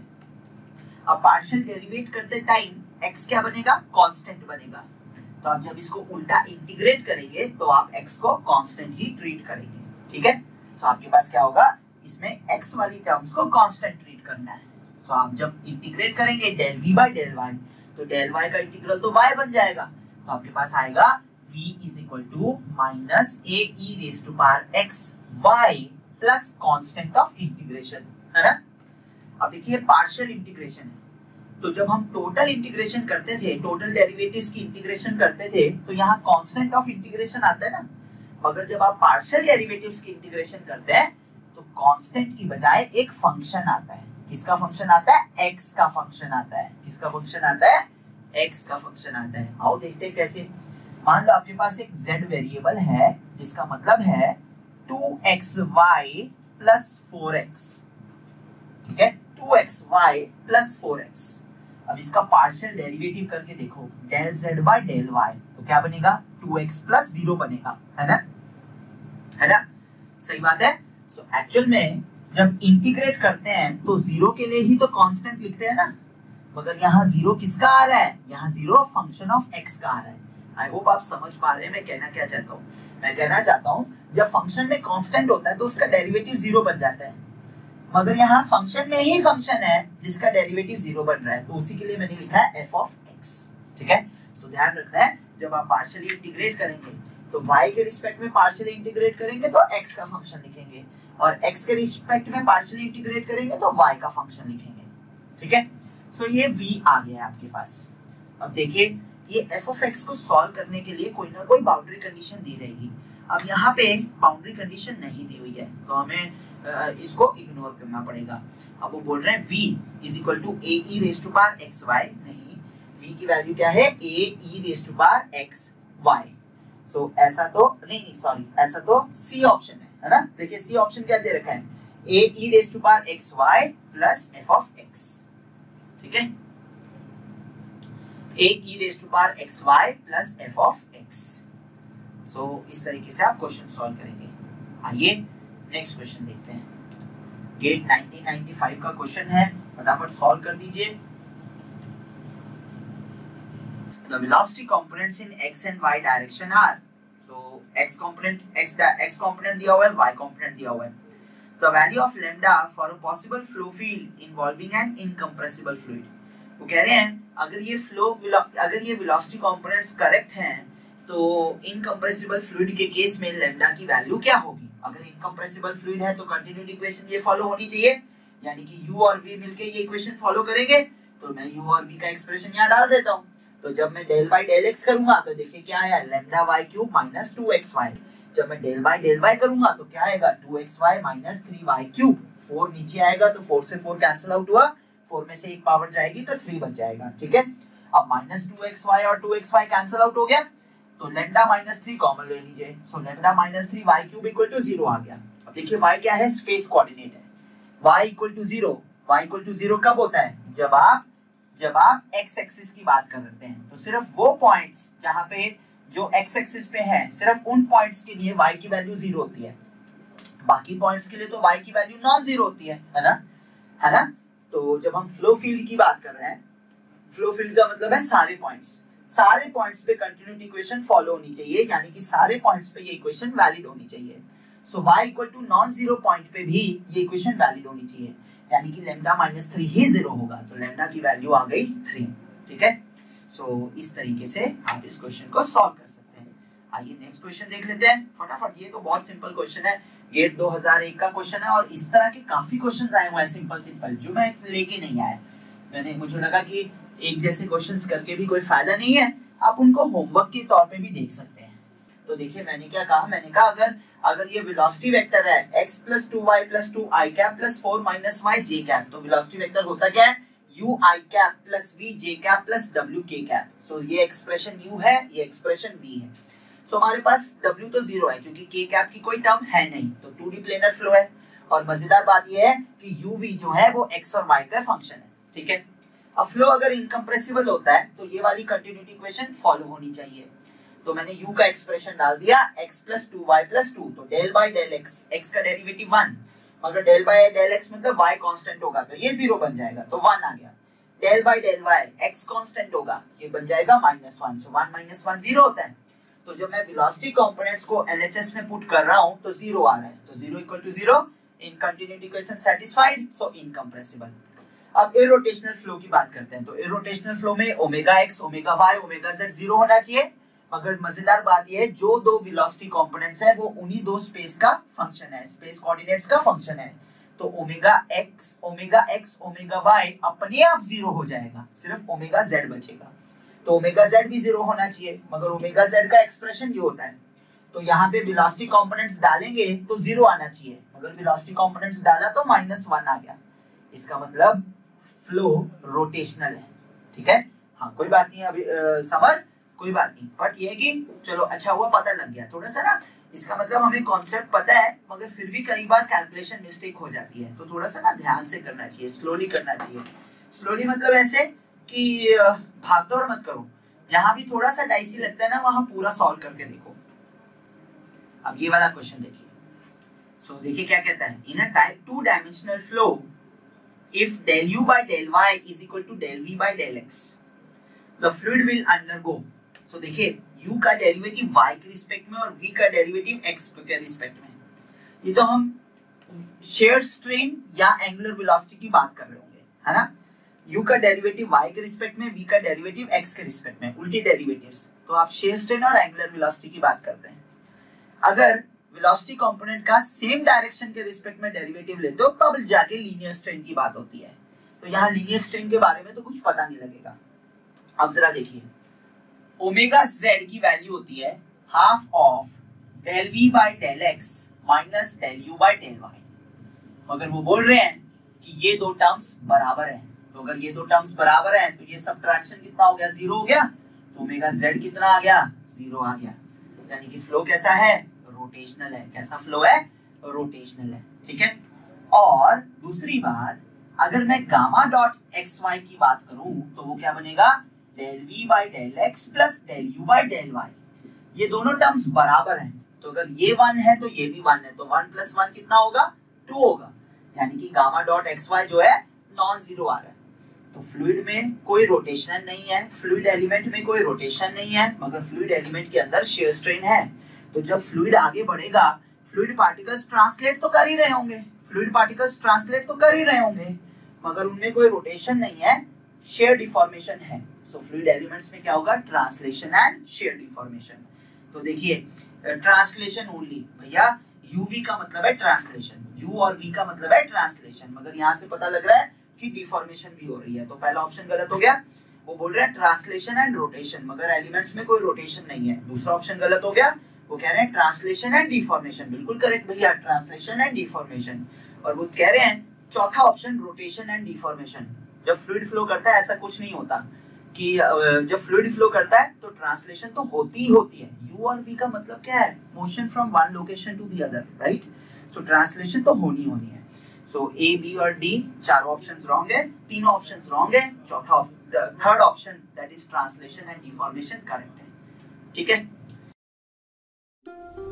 अब पार्शियल डेरिवेट करते टाइम x क्या बनेगा, कांस्टेंट बनेगा। तो आप जब इसको उल्टा इंटीग्रेट करेंगे तो आप x को कांस्टेंट ही ट्रीट करेंगे। ठीक है, सो आपके पास क्या होगा, इसमें x वाली टर्म्स को कांस्टेंट ट्रीट करना है। सो आप जब इंटीग्रेट करेंगे del v by del y, तो डेल y का इंटीग्रल तो y बन जाएगा। तो आपके पास आएगा v is equal to minus a e raise to power x y plus constant of integration, है ना। अब देखिए पार्शियल इंटीग्रेशन है, तो जब हम टोटल इंटीग्रेशन करते थे, टोटल डेरिवेटिव्स की इंटीग्रेशन करते थे, तो यहाँ कांस्टेंट ऑफ इंटीग्रेशन आता है ना। मगर जब आप पार्शियल डेरिवेटिव्स की इंटीग्रेशन करते हैं तो कांस्टेंट की बजाय एक फंक्शन आता है। किसका फंक्शन आता है, x का फंक्शन आता है। किसका फंक्शन आता है, x का फंक्शन आता है। आओ देखते हैं कैसे। मान लो आपके पास एक z वेरिएबल है जिसका मतलब है two x y plus four x. ठीक है, two x y plus four x. अब इसका पार्शियल डेरिवेटिव करके देखो, del z by del y, तो क्या बनेगा, टू एक्स प्लस जीरो बनेगा, है ना, है ना, सही बात है। सो so, एक्चुअल में जब इंटीग्रेट करते हैं तो जीरो के लिए ही तो कांस्टेंट लिखते हैं ना, मगर यहाँ जीरो किसका आ रहा है, यहाँ जीरो फंक्शन ऑफ x का आ रहा है। आई होप आप समझ पा रहे हैं मैं कहना क्या चाहता हूँ। मैं कहना चाहता हूँ जब फंक्शन में कांस्टेंट होता है तो उसका डेरिवेटिव जीरो बन जाता है, मगर यहाँ फंक्शन में ही फंक्शन है जिसका डेरिवेटिव जीरो बन रहा है, तो उसी के लिए मैंने लिखा है एफ ऑफ एक्स। ठीक है, सो ध्यान रखना है जब आप पार्शियली इंटीग्रेट करेंगे तो y के रिस्पेक्ट में पार्शियली इंटीग्रेट करेंगे तो x का फंक्शन लिखेंगे, और x के रिस्पेक्ट में पार्शियली इंटीग्रेट करेंगे तो y का फंक्शन लिखेंगे। ठीक है, सो ये v आ गया है आपके पास। अब देखिए ये f ऑफ x को सॉल्व करने के लिए कोई ना कोई बाउंड्री कंडीशन दी रहेगी। अब यहाँ पे बाउंड्री कंडीशन नहीं दी हुई है तो हमें इसको इग्नोर करना पड़ेगा। अब वो बोल रहे हैं v is equal to a e raise to power x y, नहीं, v की वैल्यू क्या है, a e raise to power x y. So ऐसा तो नहीं नहीं सॉरी ऐसा तो सी ऑप्शन है, है ना। देखिए सी ऑप्शन क्या दे रखा है, a e raise to power x y plus f of x. ठीक है, a e raise to power x y plus f of x. So इस तरीके से आप क्वेश्चन सॉल्व करेंगे। आइए नेक्स्ट क्वेश्चन देखते हैं। गेट नाइनटीन नाइंटी फाइव का क्वेश्चन है, फटाफट सॉल्व कर दीजिए। The velocity components in x and y direction are, so x component x x component दिया हुआ है, y component दिया हुआ है। The value of lambda for a possible flow field involving an incompressible fluid। वो कह रहे हैं अगर ये फ्लो अगर ये वेलोसिटी कंपोनेंट्स करेक्ट हैं तो इनकम्प्रेसिबल फ्लूइड के केस में लैम्डा की वैल्यू क्या होगी। अगर इनकम्प्रेसिबल फ्लूइड है तो कंटिन्यूटी इक्वेशन ये फॉलो होनी चाहिए, यानी कि u और v मिलके ये इक्वेशन फॉलो करेंगे। तो मैं u और v का एक्सप्रेशन यहाँ डाल देता हूँ। तो जब मैं डेल बाय डेल एक्स करूंगा तो देखिए क्या आया, lambda y cube minus two x y. जब मैं डेल बाय डेल वाई करूंगा तो क्या आएगा, two x y minus three y cube. Four नीचे आएगा तो फोर से फोर कैंसिल आउट हुआ, फोर में से एक पावर जाएगी तो थ्री बच जाएगा। ठीक है, अब माइनस टू एक्स वाई और two x y cancel out हो गया तो लैम्डा माइनस थ्री कॉमन ले लीजिए। So lambda minus three y cube equal to zero आ गया। अब देखिए वाई क्या है, स्पेस कोऑर्डिनेट है। Y equal to zero, y equal to zero कब होता है, जब आप जब आप x एक्सिस की बात कर रहे हैं तो सिर्फ वो पॉइंट्स जहां पे जो x एक्सिस पे हैं सिर्फ उन पॉइंट्स के लिए y की वैल्यू जीरो होती है, बाकी पॉइंट्स के लिए तो y की वैल्यू नॉन जीरो होती है, है ना, है ना। तो जब हम फ्लो फील्ड की बात कर रहे हैं, फ्लो फील्ड का मतलब है सारे पॉइंट्स सारे पॉइंट्स पे कंटिन्यूटी इक्वेशन फॉलो होनी चाहिए, यानी कि सारे पॉइंट्स पे ये इक्वेशन वैलिड होनी चाहिए। So y equal to non zero point पे भी ये इक्वेशन वैलिड होनी चाहिए, यानी कि लैम्डा माइनस थ्री ही जीरो होगा। तो लैम्डा की वैल्यू आ गई थ्री। ठीक है, सो so, इस तरीके से आप इस क्वेश्चन को सॉल्व कर सकते हैं। आइए नेक्स्ट क्वेश्चन देख लेते हैं फटाफट। ये तो बहुत सिंपल क्वेश्चन है, गेट दो हज़ार एक का क्वेश्चन है, और इस तरह के काफी क्वेश्चन आए हुए हैं सिंपल सिंपल जो मैं लेके नहीं आया। मैंने मुझे लगा कि एक जैसे क्वेश्चन करके भी कोई फायदा नहीं है, आप उनको होमवर्क के तौर पे भी देख सकते हैं। तो देखिए मैंने क्या कहा, मैंने कहा अगर अगर ये वेलोसिटी वेक्टर है x plus two y plus two i cap plus four minus y j cap, तो वेलोसिटी वेक्टर होता क्या है, u I cap plus v j cap plus w k cap. So ये एक्सप्रेशन u है, ये एक्सप्रेशन v है। सो so, हमारे पास w तो जीरो है क्योंकि k कैप की कोई टर्म है नहीं, तो टू डी प्लेनर फ्लो है। और मजेदार बात ये है कि uv जो है वो x और y का फंक्शन है, ठीक है। अब फ्लो अगर इनकम्प्रेसिबल होता है तो ये वाली कंटिन्यूटी इक्वेशन फॉलो होनी चाहिए। तो मैंने u का एक्सप्रेशन डाल दिया x plus two y plus two, तो del by del x, x का डेरिवेटिव वन, मगर डेल बाई डेल x मतलब y कांस्टेंट होगा तो ये जीरो बन जाएगा, तो वन आ गया। Del by del y, x constant होगा, ये बन जाएगा minus one, so one minus one zero होता है। तो जब मैं वेलोसिटी कंपोनेंट्स को L H S में पुट कर रहा हूं तो जीरो आ रहा है, तो zero equal to zero, in continuity equation satisfied, so incompressible. अब इरोटेशनल फ्लो की बात करते हैं। तो इरोटेशनल फ्लो में omega x, omega y, omega Z zero होना चाहिए, मगर मजेदार बात यह है जो दो वेलोसिटी कंपोनेंट्स है वो उन्हीं दो स्पेस का फंक्शन है, स्पेस कोऑर्डिनेट्स का फंक्शन है। तो omega x, omega x, omega y अपने आप जीरो हो जाएगा, सिर्फ ओमेगा जेड बचेगा। तो ओमेगा जेड भी जीरो होना चाहिए, मगर ओमेगा जेड का एक्सप्रेशन ये होता है। तो यहाँ पे वेलोसिटी कंपोनेंट्स डालेंगे तो जीरो आना चाहिए, मगर वेलोसिटी कंपोनेंट्स डाला तो माइनस वन आ गया। इसका मतलब फ्लो रोटेशनल है, ठीक है। हाँ कोई बात नहीं, अभी आ, समझ कोई बात नहीं, बट ये है कि चलो अच्छा हुआ पता लग गया थोड़ा सा ना। इसका मतलब हमें कॉन्सेप्ट पता है, मगर फिर भी कई बार कैलकुलेशन मिस्टेक हो जाती है, तो थोड़ा सा ना ध्यान से करना चाहिए, स्लोली करना चाहिए। स्लोली मतलब ऐसे कि भाग दौड़ मत करो, यहाँ भी थोड़ा सा डाइसी लगता है ना, वहां पूरा सॉल्व करके देखो। अब ये वाला क्वेश्चन देखिए। सो so, देखिए क्या कहता है, in a type two dimensional flow if del u by del y is equal to del v by del x, the fluid will undergo। so देखिए u का डेरिवेटिव y के रिस्पेक्ट में और v का डेरिवेटिव x के रिस्पेक्ट में, ये तो हम शेयर स्ट्रेन या एंगुलर वेलोसिटी की बात कर रहे होंगे, है ना। u का डेरिवेटिव y के रिस्पेक्ट में, v का डेरिवेटिव x के रिस्पेक्ट में, उल्टी डेरिवेटिव्स। तो आप शेयर स्ट्रेन और एंगुलर वेलोसिटी की बात करते हैं। अगर वेलोसिटी कंपोनेंट का सेम डायरेक्शन के रिस्पेक्ट में डेरिवेटिव लेते हो तब जाके लीनियर स्ट्रेन की बात होती है। तो यहाँ लीनियर स्ट्रेन के बारे में तो कुछ पता नहीं लगेगा। अब जरा देखिए, ओमेगा जेड की वैल्यू होती है half of del v by del x minus del u by del y, मगर वो बोल रहे हैं कि ये दो टर्म्स बराबर हैं। तो अगर ये दो टर्म्स बराबर हैं तो ये सब्ट्रैक्शन कितना हो गया, जीरो हो गया। तो ओमेगा जेड कितना आ गया, जीरो आ गया। यानी कि फ्लो कैसा है, रोटेशनल है। कैसा फ्लो है, रोटेशनल है, ठीक है। और दूसरी बात, अगर मैं गामा डॉट एक्स वाई की बात करूं तो वो क्या बनेगा, del v by del x plus del u by del y. ये दोनों टर्म्स बराबर हैं, तो अगर ये वन है तो ये भी वन है, तो वन प्लस वन कितना होगा, टू होगा। यानी कि गामा डॉट एक्स वाई जो है नॉन जीरो आ रहा है। तो फ्लूइड में कोई रोटेशन नहीं है, फ्लूइड एलिमेंट में कोई रोटेशन नहीं है, मगर फ्लूइड एलिमेंट के अंदर शेयर स्ट्रेन है। तो जब फ्लूइड आगे बढ़ेगा, फ्लूइड पार्टिकल्स ट्रांसलेट तो कर ही रहे होंगे, फ्लूइड पार्टिकल्स ट्रांसलेट तो कर ही रहे होंगे, मगर उनमें कोई रोटेशन नहीं है, शेयर डिफॉर्मेशन है। सो फ्लूइड एलिमेंट्स में क्या होगा, ट्रांसलेशन एंड शेयर डिफॉर्मेशन। तो देखिए ट्रांसलेशन ओनली, भैया यूवी का मतलब है ट्रांसलेशन, यू और वी का मतलब है ट्रांसलेशन, मगर यहाँ से पता लग रहा है कि डिफॉर्मेशन भी हो रही है। तो पहला ऑप्शन गलत हो गया, वो बोल रहे हैं ट्रांसलेशन एंड रोटेशन, मगर एलिमेंट्स में कोई रोटेशन नहीं है। दूसरा ऑप्शन गलत हो गया, वो कह रहे हैं ट्रांसलेशन एंड डिफॉर्मेशन। बिल्कुल करेक्ट भैया, ट्रांसलेशन एंड डिफॉर्मेशन। और वो कह रहे हैं चौथा ऑप्शन रोटेशन एंड डिफॉर्मेशन। जब फ्लूइड फ्लो करता है ऐसा कुछ नहीं होता कि जब फ्लूइड फ्लो करता है तो ट्रांसलेशन तो होती ही होती है। यू और वी का मतलब क्या है, motion from one location to the other, right. So translation तो होनी होनी है। सो ए, बी और डी चारों ऑप्शंस रॉन्ग है, तीनों ऑप्शंस रॉन्ग है, चौथा third option that is translation and deformation correct है, ठीक है।